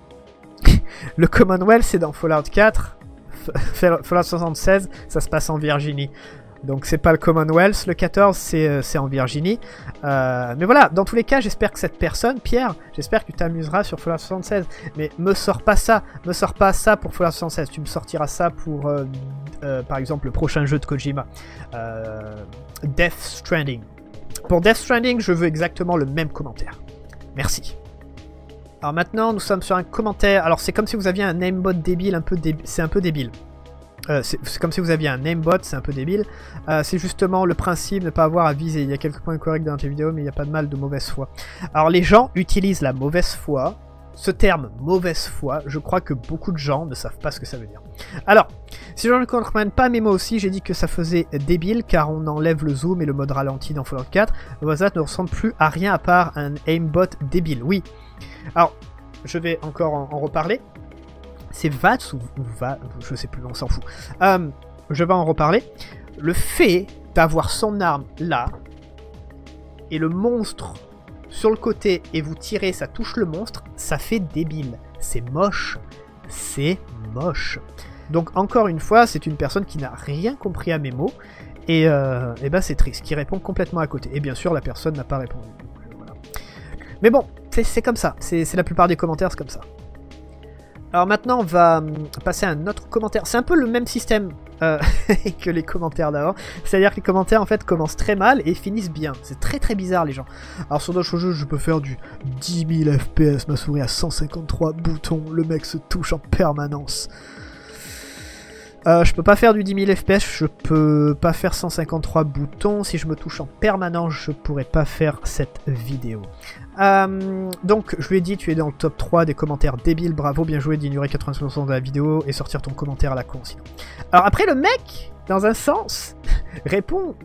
le Commonwealth, c'est dans Fallout quatre. Fallout soixante-seize, ça se passe en Virginie. Donc c'est pas le Commonwealth, le quatorze c'est euh, en Virginie. Euh, mais voilà, dans tous les cas, j'espère que cette personne, Pierre, j'espère que tu t'amuseras sur Fallout soixante-seize. Mais me sors pas ça, me sors pas ça pour Fallout soixante-seize. Tu me sortiras ça pour, euh, euh, par exemple, le prochain jeu de Kojima. Euh, Death Stranding. Pour Death Stranding, je veux exactement le même commentaire. Merci. Alors maintenant, nous sommes sur un commentaire. Alors c'est comme si vous aviez un namebot débile, un peu débile. C'est un peu débile. Euh, c'est comme si vous aviez un namebot, c'est un peu débile. Euh, c'est justement le principe de ne pas avoir à viser. Il y a quelques points corrects dans tes vidéos, mais il n'y a pas de mal de mauvaise foi. Alors les gens utilisent la mauvaise foi. Ce terme mauvaise foi, je crois que beaucoup de gens ne savent pas ce que ça veut dire. Alors, si je ne comprends pas mes mots aussi, j'ai dit que ça faisait débile car on enlève le zoom et le mode ralenti dans Fallout quatre. Le Wazat ne ressemble plus à rien à part un aimbot débile. Oui. Alors, je vais encore en, en reparler. C'est Vats ou, ou Va, je sais plus, on s'en fout. Euh, je vais en reparler. Le fait d'avoir son arme là, et le monstre sur le côté et vous tirez, ça touche le monstre, ça fait débile. C'est moche. C'est moche. Donc encore une fois, c'est une personne qui n'a rien compris à mes mots. Et, euh, et ben c'est triste, qui répond complètement à côté. Et bien sûr, la personne n'a pas répondu. Voilà. Mais bon, c'est comme ça. C'est la plupart des commentaires, c'est comme ça. Alors maintenant, on va passer à un autre commentaire. C'est un peu le même système euh, que les commentaires d'avant. C'est-à-dire que les commentaires, en fait, commencent très mal et finissent bien. C'est très très bizarre, les gens. Alors sur d'autres jeux, je peux faire du dix mille F P S, ma souris à cent cinquante-trois boutons, le mec se touche en permanence. Euh, je peux pas faire du dix mille F P S, je peux pas faire cent cinquante-trois boutons. Si je me touche en permanence, je pourrais pas faire cette vidéo. Euh, donc, je lui ai dit, tu es dans le top trois des commentaires débiles, bravo, bien joué d'ignorer quatre-vingt-dix pour cent de la vidéo et sortir ton commentaire à la con sinon. Alors après, le mec, dans un sens, répond...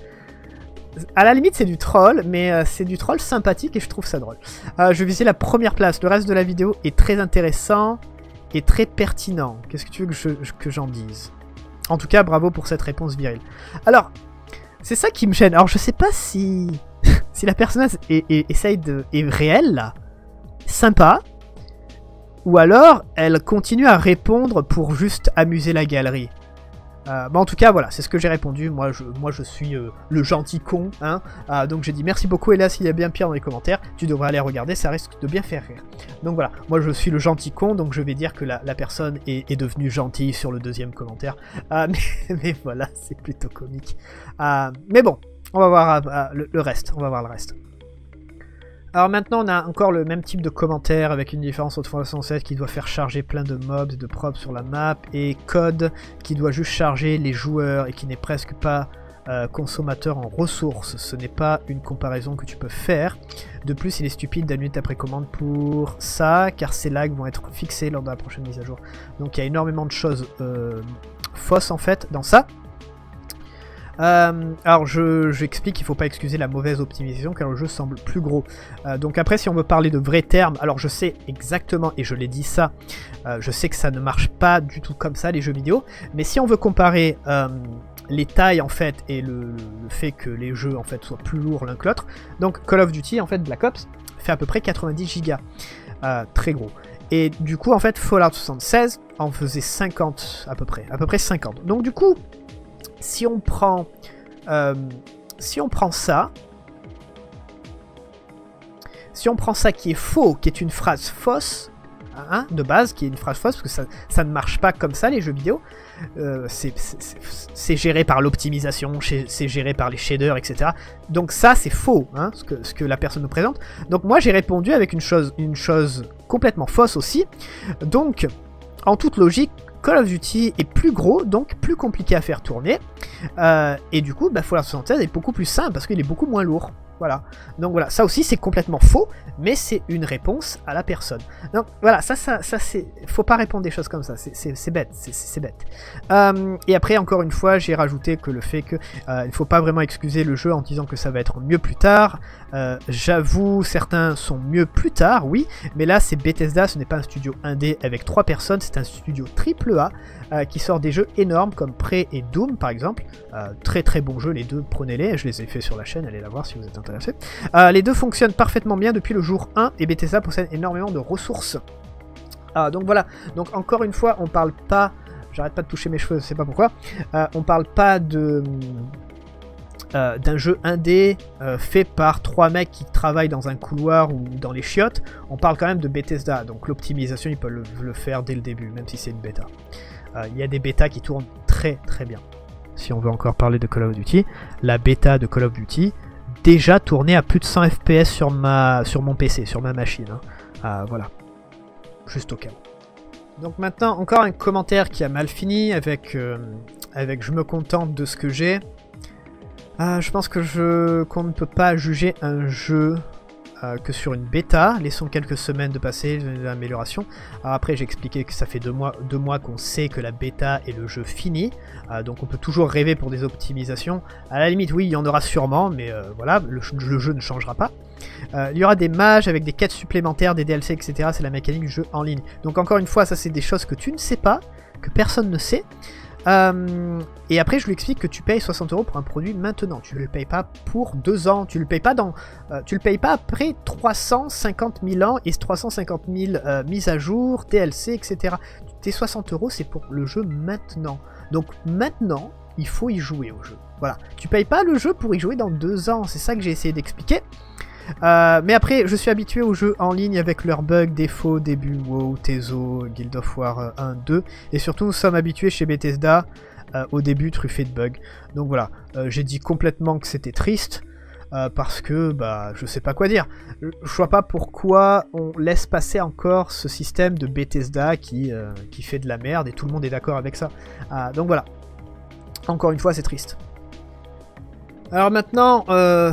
À la limite, c'est du troll, mais euh, c'est du troll sympathique et je trouve ça drôle. Euh, je vais viser la première place, le reste de la vidéo est très intéressant et très pertinent. Qu'est-ce que tu veux que je, que j'en dise? En tout cas, bravo pour cette réponse virile. Alors, c'est ça qui me gêne. Alors, je sais pas si... si la personne est, est, essaye de, est réelle, là, sympa, ou alors elle continue à répondre pour juste amuser la galerie. Euh, bah en tout cas, voilà, c'est ce que j'ai répondu. Moi, je, moi, je suis euh, le gentil con, hein. Euh, donc j'ai dit merci beaucoup. Et là, s'il y a bien pire dans les commentaires, tu devrais aller regarder, ça risque de bien faire rire. Donc voilà, moi, je suis le gentil con, donc je vais dire que la, la personne est, est devenue gentille sur le deuxième commentaire. Euh, mais, mais voilà, c'est plutôt comique. Euh, mais bon. On va voir euh, le, le reste, on va voir le reste. Alors maintenant on a encore le même type de commentaire avec une différence entre Fallout soixante-sept qui doit faire charger plein de mobs et de props sur la map et Code qui doit juste charger les joueurs et qui n'est presque pas euh, consommateur en ressources. Ce n'est pas une comparaison que tu peux faire. De plus il est stupide d'annuler ta précommande pour ça car ces lags vont être fixés lors de la prochaine mise à jour. Donc il y a énormément de choses euh, fausses en fait dans ça. Euh, alors je j'explique qu'il ne faut pas excuser la mauvaise optimisation car le jeu semble plus gros. Euh, donc après si on veut parler de vrais termes, alors je sais exactement, et je l'ai dit ça, euh, je sais que ça ne marche pas du tout comme ça les jeux vidéo, mais si on veut comparer euh, les tailles en fait et le, le fait que les jeux en fait soient plus lourds l'un que l'autre, donc Call of Duty en fait Black Ops fait à peu près quatre-vingt-dix gigas, euh, très gros. Et du coup en fait Fallout soixante-seize en faisait cinquante à peu près, à peu près cinquante. Donc du coup si on prend euh, si on prend ça si on prend ça qui est faux, qui est une phrase fausse hein, de base, qui est une phrase fausse parce que ça, ça ne marche pas comme ça les jeux vidéo, euh, c'est géré par l'optimisation, c'est géré par les shaders, etc. Donc ça c'est faux hein, ce, que, ce que la personne nous présente. Donc moi j'ai répondu avec une chose, une chose complètement fausse aussi. Donc en toute logique Call of Duty est plus gros, donc plus compliqué à faire tourner. Euh, et du coup, bah, Fallout soixante-seize est beaucoup plus simple parce qu'il est beaucoup moins lourd. Voilà. Donc voilà, ça aussi c'est complètement faux, mais c'est une réponse à la personne. Donc voilà, ça, ça, ça c'est... Faut pas répondre des choses comme ça, c'est bête, c'est bête. Euh, et après, encore une fois, j'ai rajouté que le fait que euh, il faut pas vraiment excuser le jeu en disant que ça va être mieux plus tard. Euh, J'avoue, certains sont mieux plus tard, oui, mais là c'est Bethesda, ce n'est pas un studio indé avec trois personnes, c'est un studio triple A euh, qui sort des jeux énormes comme Prey et Doom par exemple. Euh, très très bons jeux, les deux, prenez-les, je les ai fait sur la chaîne, allez la voir si vous êtes intéressés. Euh, les deux fonctionnent parfaitement bien depuis le jour un et Bethesda possède énormément de ressources. Ah, donc voilà, donc encore une fois, on parle pas, j'arrête pas de toucher mes cheveux, je sais pas pourquoi, euh, on parle pas de... Euh, d'un jeu indé euh, fait par trois mecs qui travaillent dans un couloir ou dans les chiottes. On parle quand même de Bethesda, donc l'optimisation ils peuvent le, le faire dès le début, même si c'est une bêta. Il euh, y a des bêtas qui tournent très très bien. Si on veut encore parler de Call of Duty, la bêta de Call of Duty déjà tournait à plus de cent F P S sur, ma, sur mon P C, sur ma machine. Hein. Euh, voilà, juste au cas où. Donc maintenant, encore un commentaire qui a mal fini avec, euh, avec je me contente de ce que j'ai. Euh, je pense que je qu'on ne peut pas juger un jeu euh, que sur une bêta. Laissons quelques semaines de passer l'amélioration. Après j'ai expliqué que ça fait deux mois, deux mois qu'on sait que la bêta est le jeu fini. Euh, donc on peut toujours rêver pour des optimisations. À la limite oui il y en aura sûrement, mais euh, voilà, le, le jeu ne changera pas. Euh, il y aura des mages avec des quêtes supplémentaires, des D L C, et cetera. C'est la mécanique du jeu en ligne. Donc encore une fois, ça c'est des choses que tu ne sais pas, que personne ne sait. Euh, et après, je lui explique que tu payes soixante euros pour un produit maintenant. Tu ne le payes pas pour deux ans. Tu le payes pas dans, euh, tu le payes pas après trois cent cinquante mille ans et trois cent cinquante mille euh, mises à jour, D L C, et cetera. Tes soixante euros, c'est pour le jeu maintenant. Donc maintenant, il faut y jouer au jeu. Voilà. Tu payes pas le jeu pour y jouer dans deux ans. C'est ça que j'ai essayé d'expliquer. Euh, mais après, je suis habitué aux jeux en ligne avec leurs bugs, défauts, débuts, WoW, Tezo, Guild of War un, deux. Et surtout, nous sommes habitués chez Bethesda euh, au début truffé de bugs. Donc voilà, euh, j'ai dit complètement que c'était triste. Euh, parce que, bah, je sais pas quoi dire. Je vois pas pourquoi on laisse passer encore ce système de Bethesda qui, euh, qui fait de la merde et tout le monde est d'accord avec ça. Euh, donc voilà. Encore une fois, c'est triste. Alors maintenant, euh...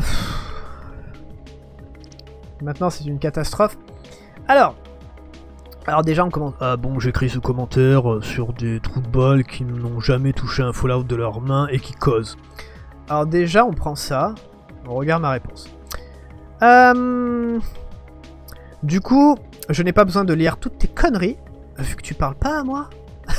maintenant c'est une catastrophe. Alors, alors déjà on commence. Ah bon, j'écris ce commentaire euh, sur des trous de balle qui n'ont jamais touché un Fallout de leurs mains et qui causent. Alors déjà on prend ça, on regarde ma réponse. Euh... Du coup, je n'ai pas besoin de lire toutes tes conneries, vu que tu parles pas à moi.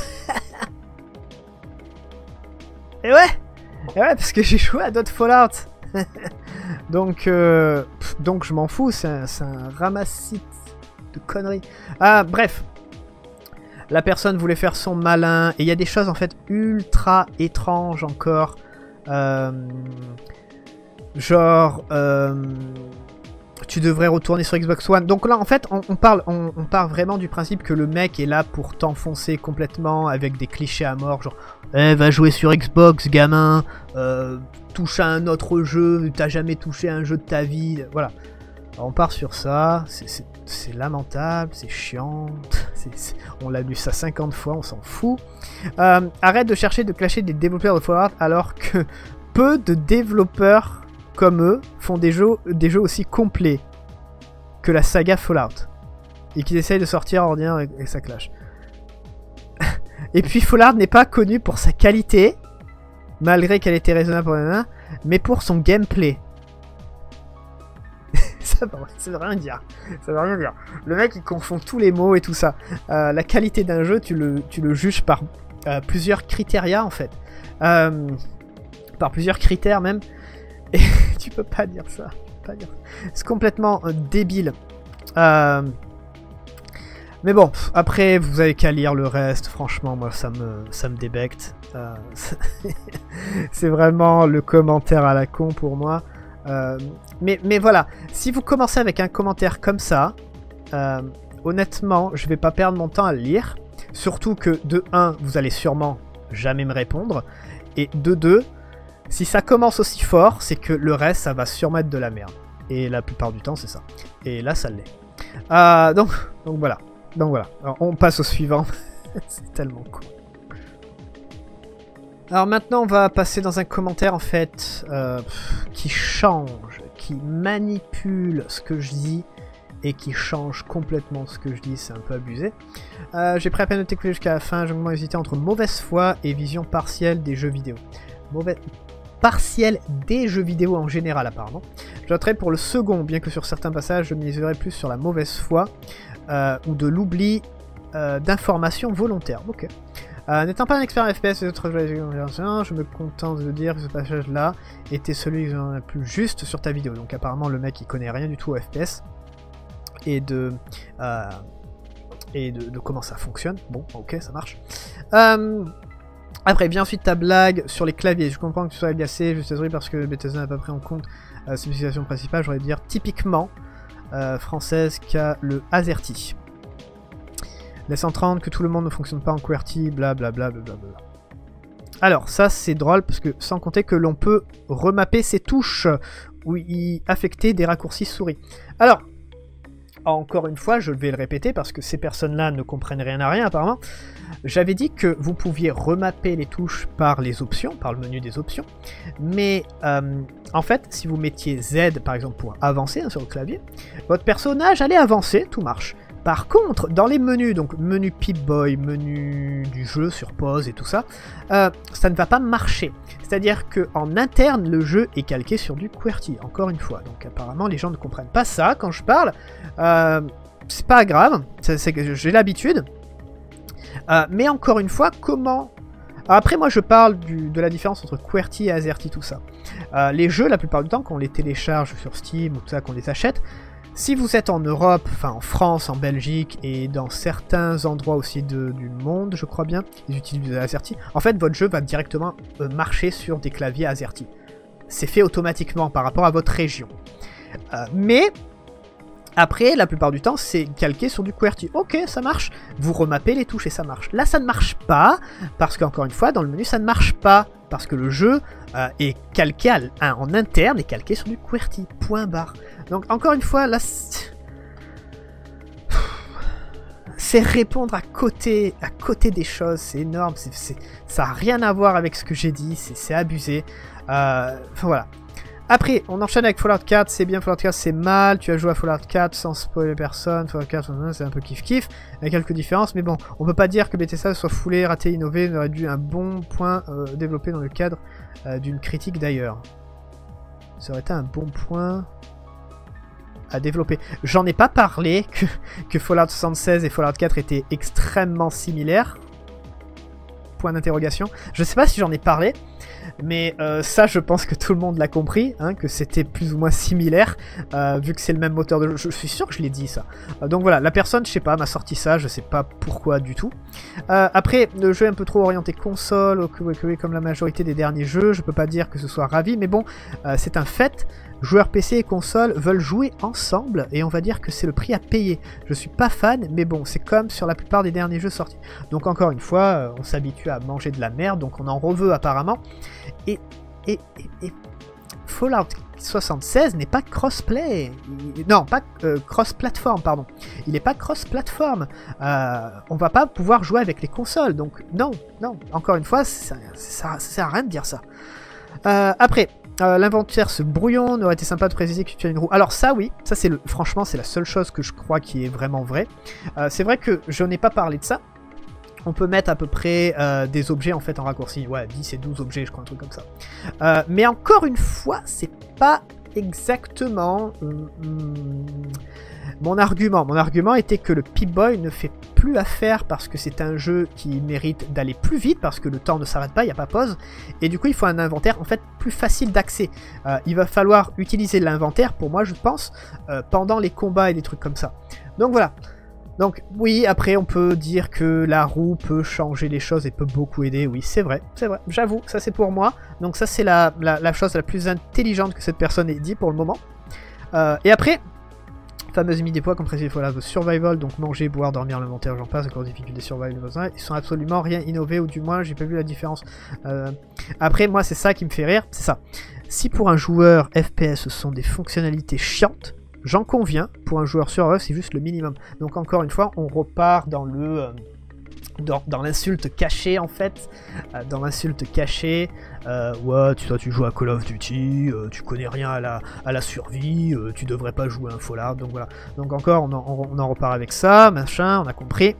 Et ouais, et ouais, parce que j'ai joué à d'autres Fallout. donc, euh, pff, donc je m'en fous, c'est un, un ramassis de conneries. Ah, bref. La personne voulait faire son malin, et il y a des choses en fait ultra étranges encore. Euh, genre, euh, tu devrais retourner sur Xbox One. Donc là, en fait, on, on, parle, on, on part vraiment du principe que le mec est là pour t'enfoncer complètement avec des clichés à mort, genre eh, va jouer sur Xbox, gamin, euh, touche à un autre jeu, t'as jamais touché à un jeu de ta vie, voilà. Alors on part sur ça, c'est lamentable, c'est chiant, c est, c est, on l'a lu ça cinquante fois, on s'en fout. Euh, arrête de chercher de clasher des développeurs de Fallout alors que peu de développeurs comme eux font des jeux, des jeux aussi complets que la saga Fallout. Et qu'ils essayent de sortir ordinaire et, et ça clash. Et puis Fallout n'est pas connu pour sa qualité, malgré qu'elle était raisonnable pour les mains, mais pour son gameplay. Ça veut rien dire. Ça veut rien dire. Le mec il confond tous les mots et tout ça. Euh, la qualité d'un jeu, tu le, tu le juges par euh, plusieurs critérias en fait. Euh, par plusieurs critères même. Et tu peux pas dire ça. C'est complètement euh, débile. Euh... Mais bon, après, vous avez qu'à lire le reste. Franchement, moi, ça me, ça me débecte. Euh... C'est vraiment le commentaire à la con pour moi. Euh... Mais, mais voilà, si vous commencez avec un commentaire comme ça, euh, honnêtement, je vais pas perdre mon temps à le lire. Surtout que, de un, vous allez sûrement jamais me répondre. Et de deux, si ça commence aussi fort, c'est que le reste, ça va sûrement être de la merde. Et la plupart du temps, c'est ça. Et là, ça l'est. Euh, donc, donc voilà. Donc voilà. Alors, on passe au suivant. C'est tellement cool. Alors maintenant, on va passer dans un commentaire, en fait, euh, qui change, qui manipule ce que je dis et qui change complètement ce que je dis. C'est un peu abusé. Euh, J'ai pris à peine de t'écouter jusqu'à la fin. J'ai longuement hésité entre mauvaise foi et vision partielle des jeux vidéo. Mauvaise... partiel des jeux vidéo en général apparemment. Je noterai pour le second, bien que sur certains passages je miserai plus sur la mauvaise foi euh, ou de l'oubli euh, d'informations volontaires. Ok. Euh, N'étant pas un expert en F P S et autres jeux, je me contente de dire que ce passage-là était celui le plus juste sur ta vidéo. Donc apparemment le mec il connaît rien du tout au F P S et de euh, et de, de comment ça fonctionne. Bon, ok, ça marche. Euh, Après, bien ensuite ta blague sur les claviers. Je comprends que tu sois agacé, je suis désolé parce que Bethesda n'a pas pris en compte euh, cette utilisation principale. J'aurais dire typiquement euh, française qu'a le AZERTY. Les cent trente, que tout le monde ne fonctionne pas en QWERTY, blablabla. Bla bla bla. Alors, ça c'est drôle parce que sans compter que l'on peut remapper ses touches ou y affecter des raccourcis souris. Alors, encore une fois, je vais le répéter parce que ces personnes-là ne comprennent rien à rien apparemment. J'avais dit que vous pouviez remapper les touches par les options, par le menu des options, mais euh, en fait, si vous mettiez Z par exemple pour avancer hein, sur le clavier, votre personnage allait avancer, tout marche. Par contre, dans les menus, donc menu Pip-Boy, menu du jeu sur pause et tout ça, euh, ça ne va pas marcher. C'est-à-dire qu'en interne, le jeu est calqué sur du QWERTY, encore une fois. Donc apparemment, les gens ne comprennent pas ça quand je parle. Euh, c'est pas grave, j'ai l'habitude. Euh, mais encore une fois, comment Après, moi, je parle du, de la différence entre QWERTY et AZERTY, tout ça. Euh, les jeux, la plupart du temps, quand on les télécharge sur Steam ou tout ça, qu'on les achète, si vous êtes en Europe, enfin en France, en Belgique et dans certains endroits aussi de, du monde, je crois bien, ils utilisent AZERTY, en fait, votre jeu va directement euh, marcher sur des claviers AZERTY. C'est fait automatiquement par rapport à votre région. Euh, mais... Après, la plupart du temps, c'est calqué sur du QWERTY. Ok, ça marche. Vous remappez les touches et ça marche. Là, ça ne marche pas, parce qu'encore une fois, dans le menu, ça ne marche pas. Parce que le jeu euh, est calqué à, à, en interne, est calqué sur du QWERTY. Point barre. Donc, encore une fois, là... C'est répondre à côté, à côté des choses. C'est énorme. C'est, c'est, ça n'a rien à voir avec ce que j'ai dit. C'est, c'est abusé. Euh, enfin, voilà. Après, on enchaîne avec Fallout quatre, c'est bien, Fallout quatre c'est mal, tu as joué à Fallout quatre sans spoiler personne, Fallout quatre c'est un peu kiff-kiff, il y a quelques différences, mais bon, on peut pas dire que Bethesda soit foulé, raté, innové, n'aurait dû un bon point euh, développé dans le cadre euh, d'une critique d'ailleurs. Ça aurait été un bon point à développer. J'en ai pas parlé, que, que Fallout soixante-seize et Fallout quatre étaient extrêmement similaires. Point d'interrogation. Je sais pas si j'en ai parlé, mais euh, ça je pense que tout le monde l'a compris, hein, que c'était plus ou moins similaire, euh, vu que c'est le même moteur de jeu. Je suis sûr que je l'ai dit ça. Euh, donc voilà, la personne, je sais pas, m'a sorti ça, je sais pas pourquoi du tout. Euh, après, le jeu est un peu trop orienté console, ok, ok, ok, comme la majorité des derniers jeux, je peux pas dire que ce soit ravi, mais bon, euh, c'est un fait. Joueurs P C et console veulent jouer ensemble, et on va dire que c'est le prix à payer. Je suis pas fan, mais bon, c'est comme sur la plupart des derniers jeux sortis. Donc encore une fois, euh, on s'habitue à manger de la merde, donc on en reveut apparemment. Et, et, et, et Fallout soixante-seize n'est pas crossplay. Non, pas euh, cross-platform, pardon. Il n'est pas cross-platform. Euh, on va pas pouvoir jouer avec les consoles, donc non, non. Encore une fois, ça, ça, ça sert à rien de dire ça. Euh, après... Euh, l'inventaire ce brouillon, aurait été sympa de préciser que tu as une roue. Alors ça oui, ça c'est le, franchement c'est la seule chose que je crois qui est vraiment vraie. Euh, c'est vrai que je n'ai pas parlé de ça. On peut mettre à peu près euh, des objets en fait en raccourci. Ouais, dix et douze objets, je crois, un truc comme ça. Euh, mais encore une fois, c'est pas exactement euh, hum, mon argument. Mon argument était que le Pip-Boy ne fait plus affaire parce que c'est un jeu qui mérite d'aller plus vite, parce que le temps ne s'arrête pas, il n'y a pas pause. Et du coup, il faut un inventaire en fait plus facile d'accès. Euh, il va falloir utiliser l'inventaire, pour moi, je pense, euh, pendant les combats et des trucs comme ça. Donc voilà. Donc oui, après on peut dire que la roue peut changer les choses et peut beaucoup aider, oui c'est vrai, c'est vrai, j'avoue, ça c'est pour moi. Donc ça c'est la, la, la chose la plus intelligente que cette personne ait dit pour le moment. Euh, et après, fameuse mise des poids comme précisé Fallout Survival, donc manger, boire, dormir, l'inventaire, j'en passe, encore difficulté survival, ils sont absolument rien innové, ou du moins j'ai pas vu la différence. Euh, après moi c'est ça qui me fait rire, c'est ça. Si pour un joueur F P S ce sont des fonctionnalités chiantes, j'en conviens, pour un joueur survival, c'est juste le minimum. Donc encore une fois, on repart dans le euh, dans, dans l'insulte cachée en fait, euh, dans l'insulte cachée. Euh, ouais, tu, toi tu joues à Call of Duty, euh, tu connais rien à la, à la survie, euh, tu devrais pas jouer à un Fallout. Donc voilà. Donc encore, on en, on en repart avec ça, machin, on a compris.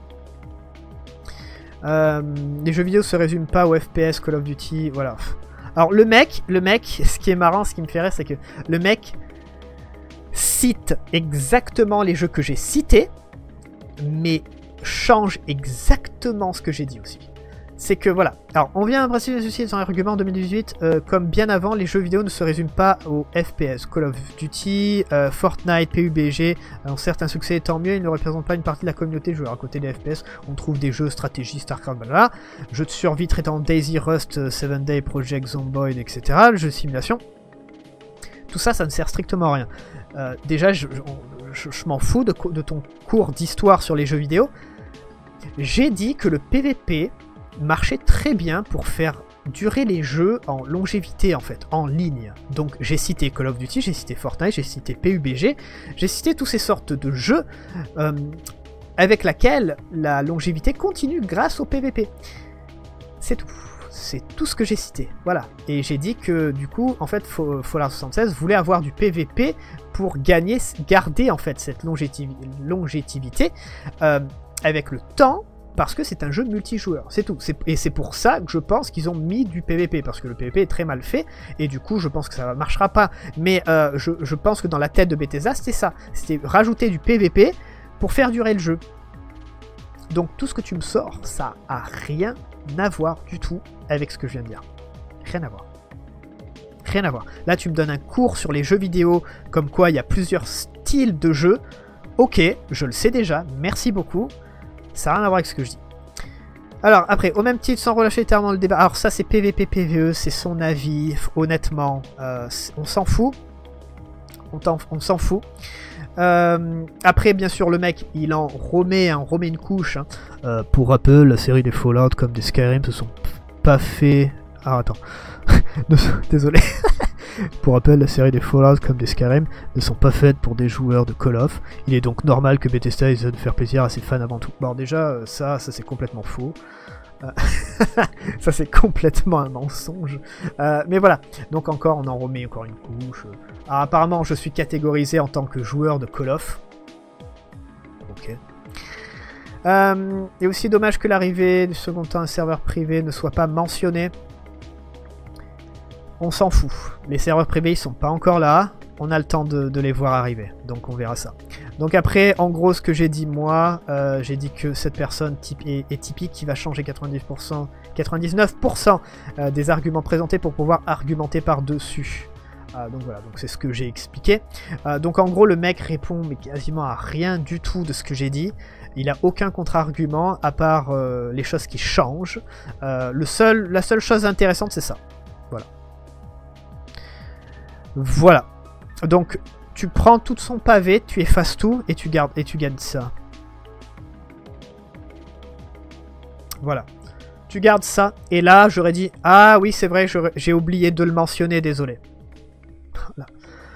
Euh, les jeux vidéo se résument pas au F P S, Call of Duty, voilà. Alors le mec, le mec, ce qui est marrant, ce qui me fait rire, c'est que le mec cite exactement les jeux que j'ai cités, mais change exactement ce que j'ai dit aussi. C'est que voilà, alors on vient à principe de ceci dans l'argument en deux mille dix-huit, euh, comme bien avant, les jeux vidéo ne se résument pas au F P S. Call of Duty, euh, Fortnite, P U B G, ont certains succès, tant mieux, ils ne représentent pas une partie de la communauté de joueurs. À côté des F P S, on trouve des jeux stratégie, StarCraft, blablabla, jeux de survie traitant Daisy, Rust, seven Day, Project Zomboid, et cetera, le jeu de simulation. Tout ça, ça ne sert strictement à rien. Euh, déjà, je, je, je m'en fous de, de ton cours d'histoire sur les jeux vidéo. J'ai dit que le P V P marchait très bien pour faire durer les jeux en longévité, en fait, en ligne. Donc j'ai cité Call of Duty, j'ai cité Fortnite, j'ai cité P U B G, j'ai cité toutes ces sortes de jeux euh, avec laquelle la longévité continue grâce au P V P. C'est tout. C'est tout ce que j'ai cité, voilà. Et j'ai dit que, du coup, en fait, Fallout soixante-seize voulait avoir du P V P pour gagner, garder, en fait, cette longétiv longévité euh, avec le temps, parce que c'est un jeu multijoueur, c'est tout. Et c'est pour ça que je pense qu'ils ont mis du P V P, parce que le P V P est très mal fait, et du coup, je pense que ça ne marchera pas. Mais euh, je, je pense que dans la tête de Bethesda, c'était ça. C'était rajouter du P V P pour faire durer le jeu. Donc, tout ce que tu me sors, ça a rien à voir du tout avec ce que je viens de dire. Rien à voir. Rien à voir. Là, tu me donnes un cours sur les jeux vidéo, comme quoi il y a plusieurs styles de jeux. Ok, je le sais déjà, merci beaucoup. Ça n'a rien à voir avec ce que je dis. Alors, après, au même titre, sans relâcher éternellement le débat. Alors ça, c'est P V P, P V E, c'est son avis. Honnêtement, euh, on s'en fout. On, on s'en fout. Euh, après, bien sûr, le mec, il en remet, hein, remet une couche. Hein. Euh, pour rappel, la série des Fallout comme des Skyrim se sont pas fait... Ah, attends. Désolé. Pour rappel, la série des Fallout comme des Skyrim ne sont pas faites pour des joueurs de Call of. Il est donc normal que Bethesda essaie de faire plaisir à ses fans avant tout. Bon, déjà, ça, ça c'est complètement faux. Euh, ça c'est complètement un mensonge. Euh, mais voilà. Donc encore, on en remet encore une couche. Ah, apparemment, je suis catégorisé en tant que joueur de Call of. Ok. Euh, et aussi dommage que l'arrivée du second temps un serveur privé ne soit pas mentionné. On s'en fout. Les serveurs privés ils sont pas encore là. On a le temps de, de les voir arriver. Donc on verra ça. Donc après, en gros, ce que j'ai dit moi, euh, j'ai dit que cette personne type est, est typique qui va changer quatre-vingt-dix pour cent, quatre-vingt-dix-neuf pour cent euh, des arguments présentés pour pouvoir argumenter par-dessus. Euh, donc voilà, donc c'est ce que j'ai expliqué. Euh, donc en gros, le mec répond mais quasiment à rien du tout de ce que j'ai dit. Il a aucun contre-argument à part euh, les choses qui changent. Euh, le seul, la seule chose intéressante, c'est ça. Voilà. Voilà. Donc, tu prends tout son pavé, tu effaces tout et tu gardes et tu gardes ça. Voilà. Tu gardes ça. Et là, j'aurais dit, ah oui, c'est vrai, j'ai oublié de le mentionner, désolé. Voilà.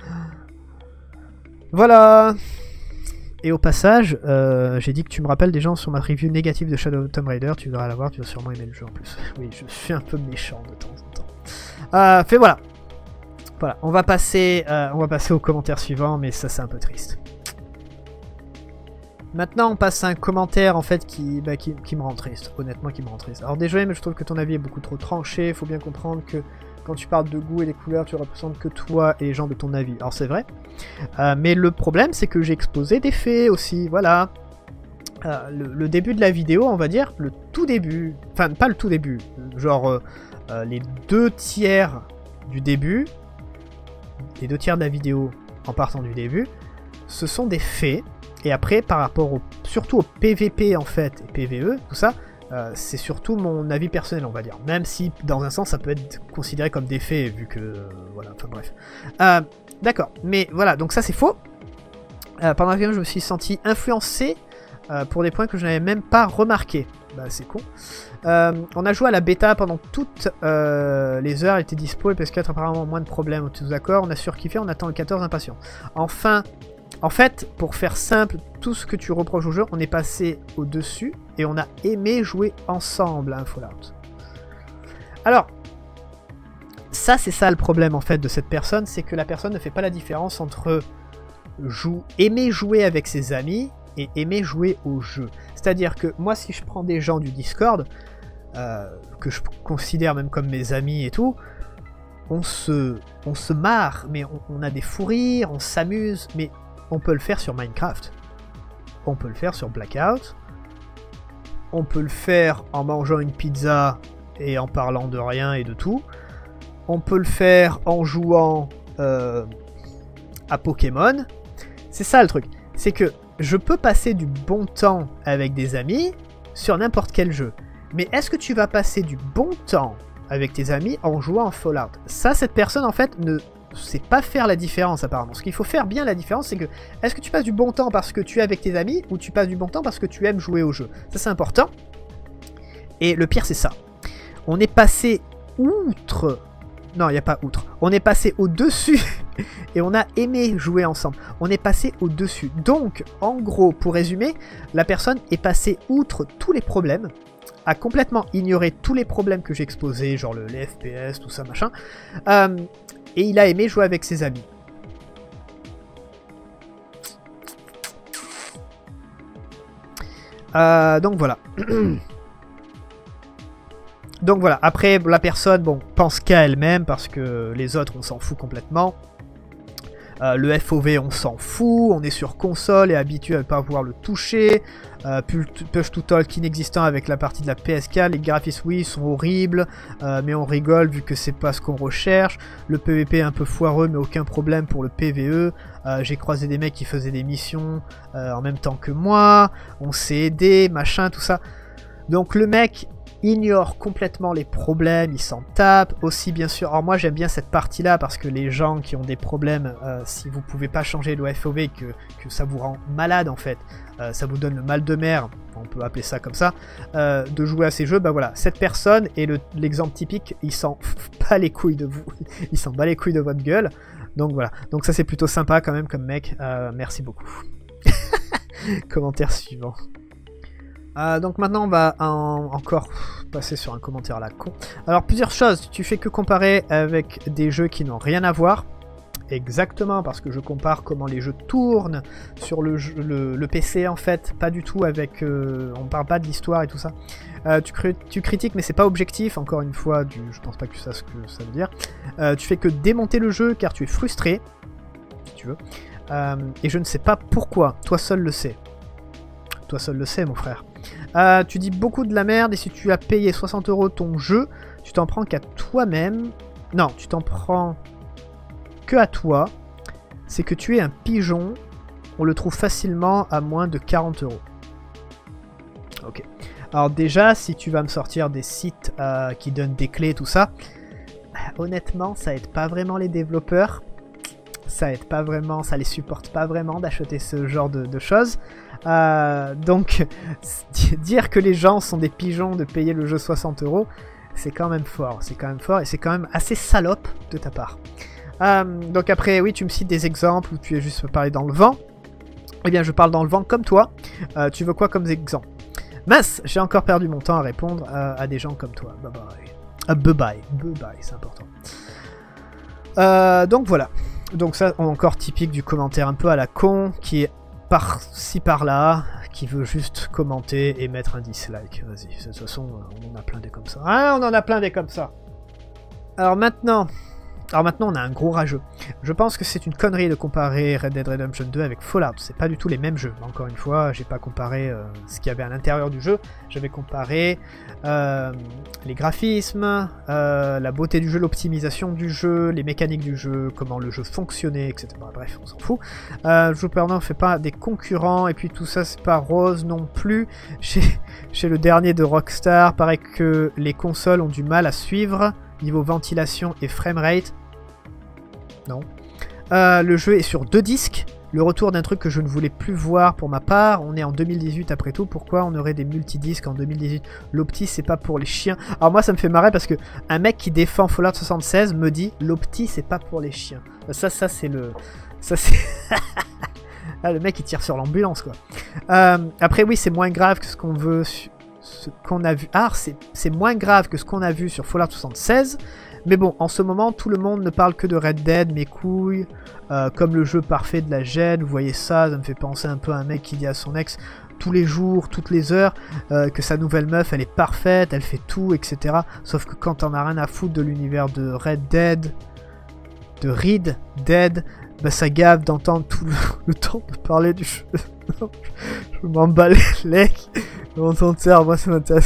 Voilà. Et au passage, euh, j'ai dit que tu me rappelles des gens sur ma review négative de Shadow of Tomb Raider. Tu devrais la voir, tu vas sûrement aimer le jeu en plus. Oui, je suis un peu méchant de temps en temps. Euh, fait voilà. Voilà, on va passer, euh, on va passer au commentaire suivant, mais ça c'est un peu triste. Maintenant, on passe à un commentaire en fait qui, bah, qui, qui me rend triste, honnêtement qui me rend triste. Alors désolé, mais je trouve que ton avis est beaucoup trop tranché. Il faut bien comprendre que quand tu parles de goût et des couleurs, tu représentes que toi et les gens de ton avis. Alors c'est vrai, euh, mais le problème c'est que j'ai exposé des faits aussi, voilà. Euh, le, le début de la vidéo, on va dire, le tout début, enfin pas le tout début, genre euh, euh, les deux tiers du début, les deux tiers de la vidéo en partant du début, ce sont des faits. Et après, par rapport au, surtout au P V P en fait, et P V E, tout ça, euh, c'est surtout mon avis personnel, on va dire. Même si, dans un sens, ça peut être considéré comme des faits, vu que... Euh, voilà, enfin bref. Euh, D'accord, mais voilà, donc ça c'est faux. Euh, pendant la vidéo, je me suis senti influencé euh, pour des points que je n'avais même pas remarqués. Bah c'est con. Euh, on a joué à la bêta pendant toutes euh, les heures, elle était dispo et P S quatre apparemment moins de problèmes, tous d'accord, on a surkiffé, on attend le quatorze impatient. Enfin, en fait, pour faire simple, tout ce que tu reproches au jeu, on est passé au-dessus et on a aimé jouer ensemble à un Fallout. Alors, ça c'est ça le problème en fait de cette personne, c'est que la personne ne fait pas la différence entre joue, aimer jouer avec ses amis et aimer jouer au jeu. C'est-à-dire que moi, si je prends des gens du Discord, euh, que je considère même comme mes amis et tout, on se, on se marre, mais on, on a des fous rires, on s'amuse, mais on peut le faire sur Minecraft, on peut le faire sur Blackout, on peut le faire en mangeant une pizza et en parlant de rien et de tout, on peut le faire en jouant euh, à Pokémon. C'est ça le truc, c'est que je peux passer du bon temps avec des amis sur n'importe quel jeu. Mais est-ce que tu vas passer du bon temps avec tes amis en jouant à Fallout? Ça, cette personne, en fait, ne sait pas faire la différence, apparemment. Ce qu'il faut faire bien la différence, c'est que est-ce que tu passes du bon temps parce que tu es avec tes amis ou tu passes du bon temps parce que tu aimes jouer au jeu? Ça, c'est important. Et le pire, c'est ça. On est passé outre... Non, il n'y a pas outre. On est passé au-dessus et on a aimé jouer ensemble. On est passé au-dessus. Donc, en gros, pour résumer, la personne est passée outre tous les problèmes, a complètement ignoré tous les problèmes que j'ai exposés, genre le, les F P S, tout ça, machin, euh, et il a aimé jouer avec ses amis. Euh, donc voilà. Donc voilà, après la personne, bon, pense qu'à elle-même parce que les autres on s'en fout complètement. Euh, le F O V, on s'en fout, on est sur console et habitué à ne pas pouvoir le toucher. Euh, push to talk inexistant avec la partie de la P S quatre, les graphismes oui sont horribles, euh, mais on rigole vu que c'est pas ce qu'on recherche. Le P V P est un peu foireux mais aucun problème pour le P V E. Euh, j'ai croisé des mecs qui faisaient des missions euh, en même temps que moi, on s'est aidé, machin, tout ça. Donc le mec ignore complètement les problèmes, il s'en tape. Aussi bien sûr, alors moi j'aime bien cette partie là parce que les gens qui ont des problèmes, euh, si vous pouvez pas changer le F O V, que, que ça vous rend malade en fait, euh, ça vous donne le mal de mer, on peut appeler ça comme ça, euh, de jouer à ces jeux, bah voilà, cette personne est l'exemple typique, il s'en bat les couilles de vous, il s'en bat les couilles de votre gueule, donc voilà, donc ça c'est plutôt sympa quand même comme mec, euh, merci beaucoup. Commentaire suivant. Euh, donc maintenant on va en, encore passer sur un commentaire à la con. Alors plusieurs choses, tu fais que comparer avec des jeux qui n'ont rien à voir. Exactement, parce que je compare comment les jeux tournent sur le, jeu, le, le P C en fait, pas du tout avec... Euh, on parle pas de l'histoire et tout ça. Euh, tu, tu critiques mais c'est pas objectif, encore une fois, du, je pense pas que tu saches ce que ça veut dire. Euh, tu fais que démonter le jeu car tu es frustré, si tu veux. Euh, et je ne sais pas pourquoi, toi seul le sais. Toi seul le sais mon frère. Euh, tu dis beaucoup de la merde et si tu as payé soixante euros ton jeu, tu t'en prends qu'à toi-même. Non, tu t'en prends que à toi. C'est que tu es un pigeon. On le trouve facilement à moins de quarante euros. Ok. Alors déjà, si tu vas me sortir des sites euh, qui donnent des clés, tout ça, honnêtement, ça aide pas vraiment les développeurs. Ça aide pas vraiment, ça les supporte pas vraiment d'acheter ce genre de, de choses. Euh, donc, dire que les gens sont des pigeons de payer le jeu soixante euros, c'est quand même fort, c'est quand même fort et c'est quand même assez salope de ta part. Euh, donc après, oui, tu me cites des exemples où tu es juste parlé dans le vent. Eh bien, je parle dans le vent comme toi. Euh, tu veux quoi comme exemple? Mince, j'ai encore perdu mon temps à répondre à, à des gens comme toi. Bye bye. Ah, bye bye, bye bye, c'est important. Euh, donc voilà. Donc ça, encore typique du commentaire un peu à la con, qui est par-ci par-là, qui veut juste commenter et mettre un dislike. Vas-y, de toute façon, on en a plein des comme ça. Ah, on en a plein des comme ça. Alors maintenant... Alors maintenant on a un gros rageux. Je pense que c'est une connerie de comparer Red Dead Redemption deux avec Fallout. C'est pas du tout les mêmes jeux. Encore une fois, j'ai pas comparé euh, ce qu'il y avait à l'intérieur du jeu. J'avais comparé euh, les graphismes, euh, la beauté du jeu, l'optimisation du jeu, les mécaniques du jeu, comment le jeu fonctionnait, et cetera. Bref, on s'en fout. Euh, je vous permets, on fait pas des concurrents. Et puis tout ça, c'est pas rose non plus. Chez, chez le dernier de Rockstar, paraît que les consoles ont du mal à suivre niveau ventilation et framerate. Non. Euh, le jeu est sur deux disques. Le retour d'un truc que je ne voulais plus voir pour ma part. On est en deux mille dix-huit après tout. Pourquoi on aurait des multidisques en deux mille dix-huit? L'opti c'est pas pour les chiens. Alors moi ça me fait marrer parce que un mec qui défend Fallout soixante-seize me dit l'opti c'est pas pour les chiens. Ça ça c'est le... Ça c'est... ah, le mec il tire sur l'ambulance quoi. Euh, après oui c'est moins grave que ce qu'on veut... Ce qu'on a vu... Ah c'est moins grave que ce qu'on a vu sur Fallout soixante-seize. Mais bon, en ce moment, tout le monde ne parle que de Red Dead, mes couilles, euh, comme le jeu parfait de la gêne, vous voyez ça, ça me fait penser un peu à un mec qui dit à son ex tous les jours, toutes les heures, euh, que sa nouvelle meuf, elle est parfaite, elle fait tout, et cetera. Sauf que quand on a rien à foutre de l'univers de Red Dead, de Red Dead, bah ça gave d'entendre tout le, le temps de parler du jeu. Je m'emballe les legs, d'entendre ça, moi ça m'intéresse.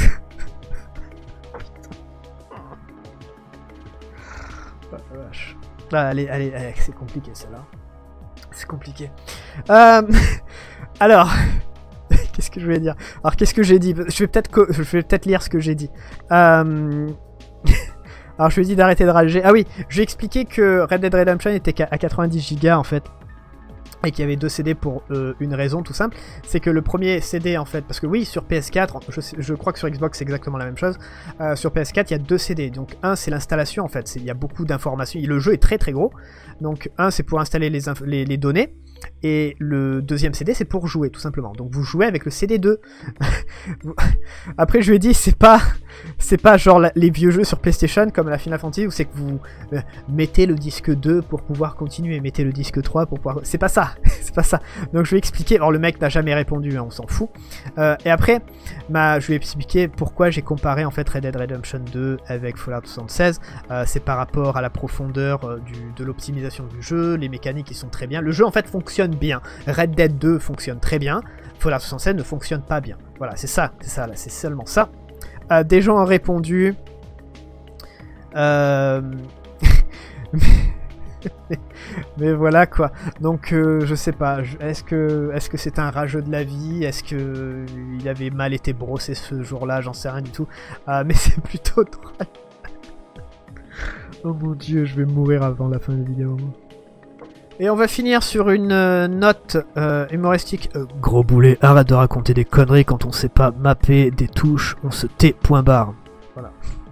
Ah, allez, allez, allez c'est compliqué celle-là. C'est compliqué. Euh, alors, qu'est-ce que je voulais dire? Alors, qu'est-ce que j'ai dit? Je vais peut-être je vais peut-être lire ce que j'ai dit. Euh, alors, je lui ai dit d'arrêter de rager. Ah oui, je lui ai expliqué que Red Dead Redemption était à quatre-vingt-dix gigas en fait. Et qu'il y avait deux C D pour euh, une raison tout simple, c'est que le premier C D en fait, parce que oui sur P S quatre, je, je crois que sur Xbox c'est exactement la même chose, euh, sur P S quatre il y a deux C D, donc un c'est l'installation en fait, il y a beaucoup d'informations, le jeu est très très gros, donc un c'est pour installer les, les, les données, et le deuxième C D c'est pour jouer tout simplement, donc vous jouez avec le C D deux. Après je lui ai dit c'est pas c'est pas genre la, les vieux jeux sur PlayStation comme la Final Fantasy où c'est que vous euh, mettez le disque deux pour pouvoir continuer, mettez le disque trois pour pouvoir... C'est pas ça, c'est pas ça. Donc je lui ai expliqué, alors le mec n'a jamais répondu, hein, on s'en fout. Euh, et après, bah, je lui ai expliqué pourquoi j'ai comparé en fait Red Dead Redemption deux avec Fallout soixante-seize. Euh, c'est par rapport à la profondeur euh, du, de l'optimisation du jeu, les mécaniques qui sont très bien. Le jeu en fait fonctionne bien. Red Dead deux fonctionne très bien, Fallout soixante-seize ne fonctionne pas bien. Voilà, c'est ça, c'est ça, là, c'est seulement ça. Euh, des gens ont répondu... Euh... mais, mais voilà quoi. Donc euh, je sais pas. Est-ce que est-ce que c'est un rageux de la vie? Est-ce que il avait mal été brossé ce jour-là? J'en sais rien du tout. Euh, mais c'est plutôt drôle. Oh mon dieu, je vais mourir avant la fin de la vidéo. Et on va finir sur une euh, note euh, humoristique. Euh, gros boulet, arrête de raconter des conneries quand on sait pas mapper des touches. On se tait. Point barre. Voilà.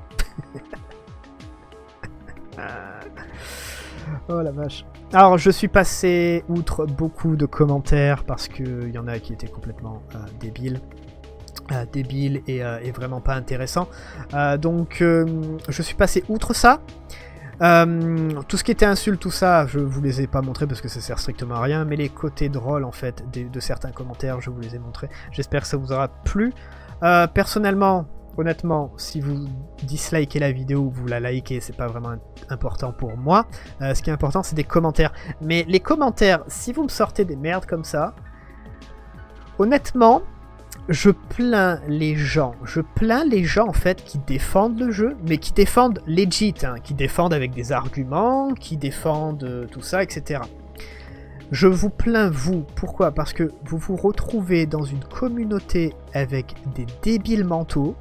Oh la vache. Alors je suis passé outre beaucoup de commentaires parce qu'il y en a qui étaient complètement euh, débiles. Euh, débiles et, euh, et vraiment pas intéressants. Euh, donc euh, je suis passé outre ça. Euh, tout ce qui était insulte, tout ça, je vous les ai pas montrés parce que ça sert strictement à rien. Mais les côtés drôles en fait de, de certains commentaires, je vous les ai montrés. J'espère que ça vous aura plu. Euh, personnellement... Honnêtement, si vous dislikez la vidéo ou vous la likez, c'est pas vraiment important pour moi. Euh, ce qui est important, c'est des commentaires. Mais les commentaires, si vous me sortez des merdes comme ça, honnêtement, je plains les gens. Je plains les gens, en fait, qui défendent le jeu, mais qui défendent legit, hein, qui défendent avec des arguments, qui défendent euh, tout ça, et cetera. Je vous plains, vous. Pourquoi? Parce que vous vous retrouvez dans une communauté avec des débiles mentaux,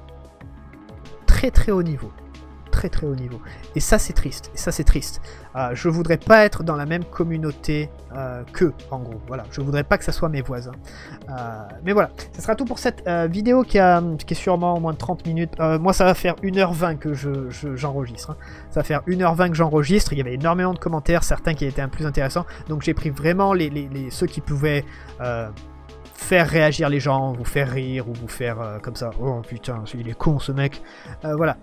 très très haut niveau, très très haut niveau, et ça c'est triste, et ça c'est triste. Euh, je voudrais pas être dans la même communauté euh, qu'eux, en gros, voilà, je voudrais pas que ça soit mes voisins. Euh, mais voilà, ça sera tout pour cette euh, vidéo qui, a, qui est sûrement moins de trente minutes, euh, moi ça va faire une heure vingt que je, je, j'enregistre, hein. Ça va faire une heure vingt que j'enregistre, il y avait énormément de commentaires, certains qui étaient un peu plus intéressants, donc j'ai pris vraiment les, les, les, ceux qui pouvaient... Euh, faire réagir les gens, vous faire rire, ou vous faire euh, comme ça, oh putain, il est con ce mec, euh, voilà.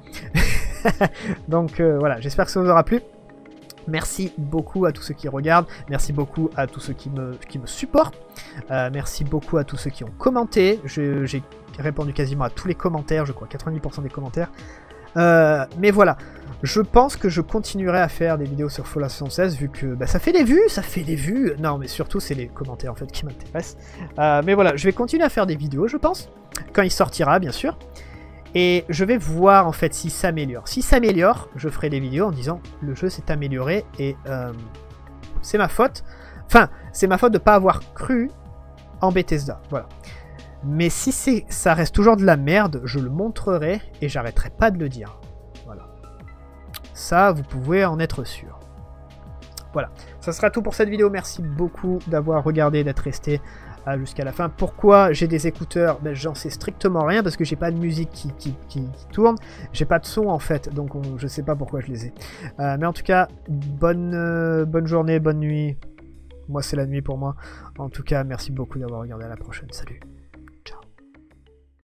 Donc euh, voilà, j'espère que ça vous aura plu. Merci beaucoup à tous ceux qui regardent, merci beaucoup à tous ceux qui me, qui me supportent, euh, merci beaucoup à tous ceux qui ont commenté, j'ai répondu quasiment à tous les commentaires, je crois quatre-vingt-dix pour cent des commentaires. Euh, mais voilà, je pense que je continuerai à faire des vidéos sur Fallout soixante-seize vu que bah, ça fait des vues, ça fait des vues. Non, mais surtout c'est les commentaires en fait qui m'intéressent. Euh, mais voilà, je vais continuer à faire des vidéos, je pense, quand il sortira, bien sûr. Et je vais voir en fait s'il s'améliore. S'il s'améliore, je ferai des vidéos en disant le jeu s'est amélioré et euh, c'est ma faute. Enfin, c'est ma faute de ne pas avoir cru en Bethesda. Voilà. Mais si ça reste toujours de la merde, je le montrerai et j'arrêterai pas de le dire. Voilà. Ça, vous pouvez en être sûr. Voilà. Ça sera tout pour cette vidéo. Merci beaucoup d'avoir regardé, d'être resté euh, jusqu'à la fin. Pourquoi j'ai des écouteurs? Ben, j'en sais strictement rien parce que j'ai pas de musique qui, qui, qui, qui tourne. J'ai pas de son en fait, donc on, je sais pas pourquoi je les ai. Euh, mais en tout cas, bonne, euh, bonne journée, bonne nuit. Moi, c'est la nuit pour moi. En tout cas, merci beaucoup d'avoir regardé. À la prochaine. Salut.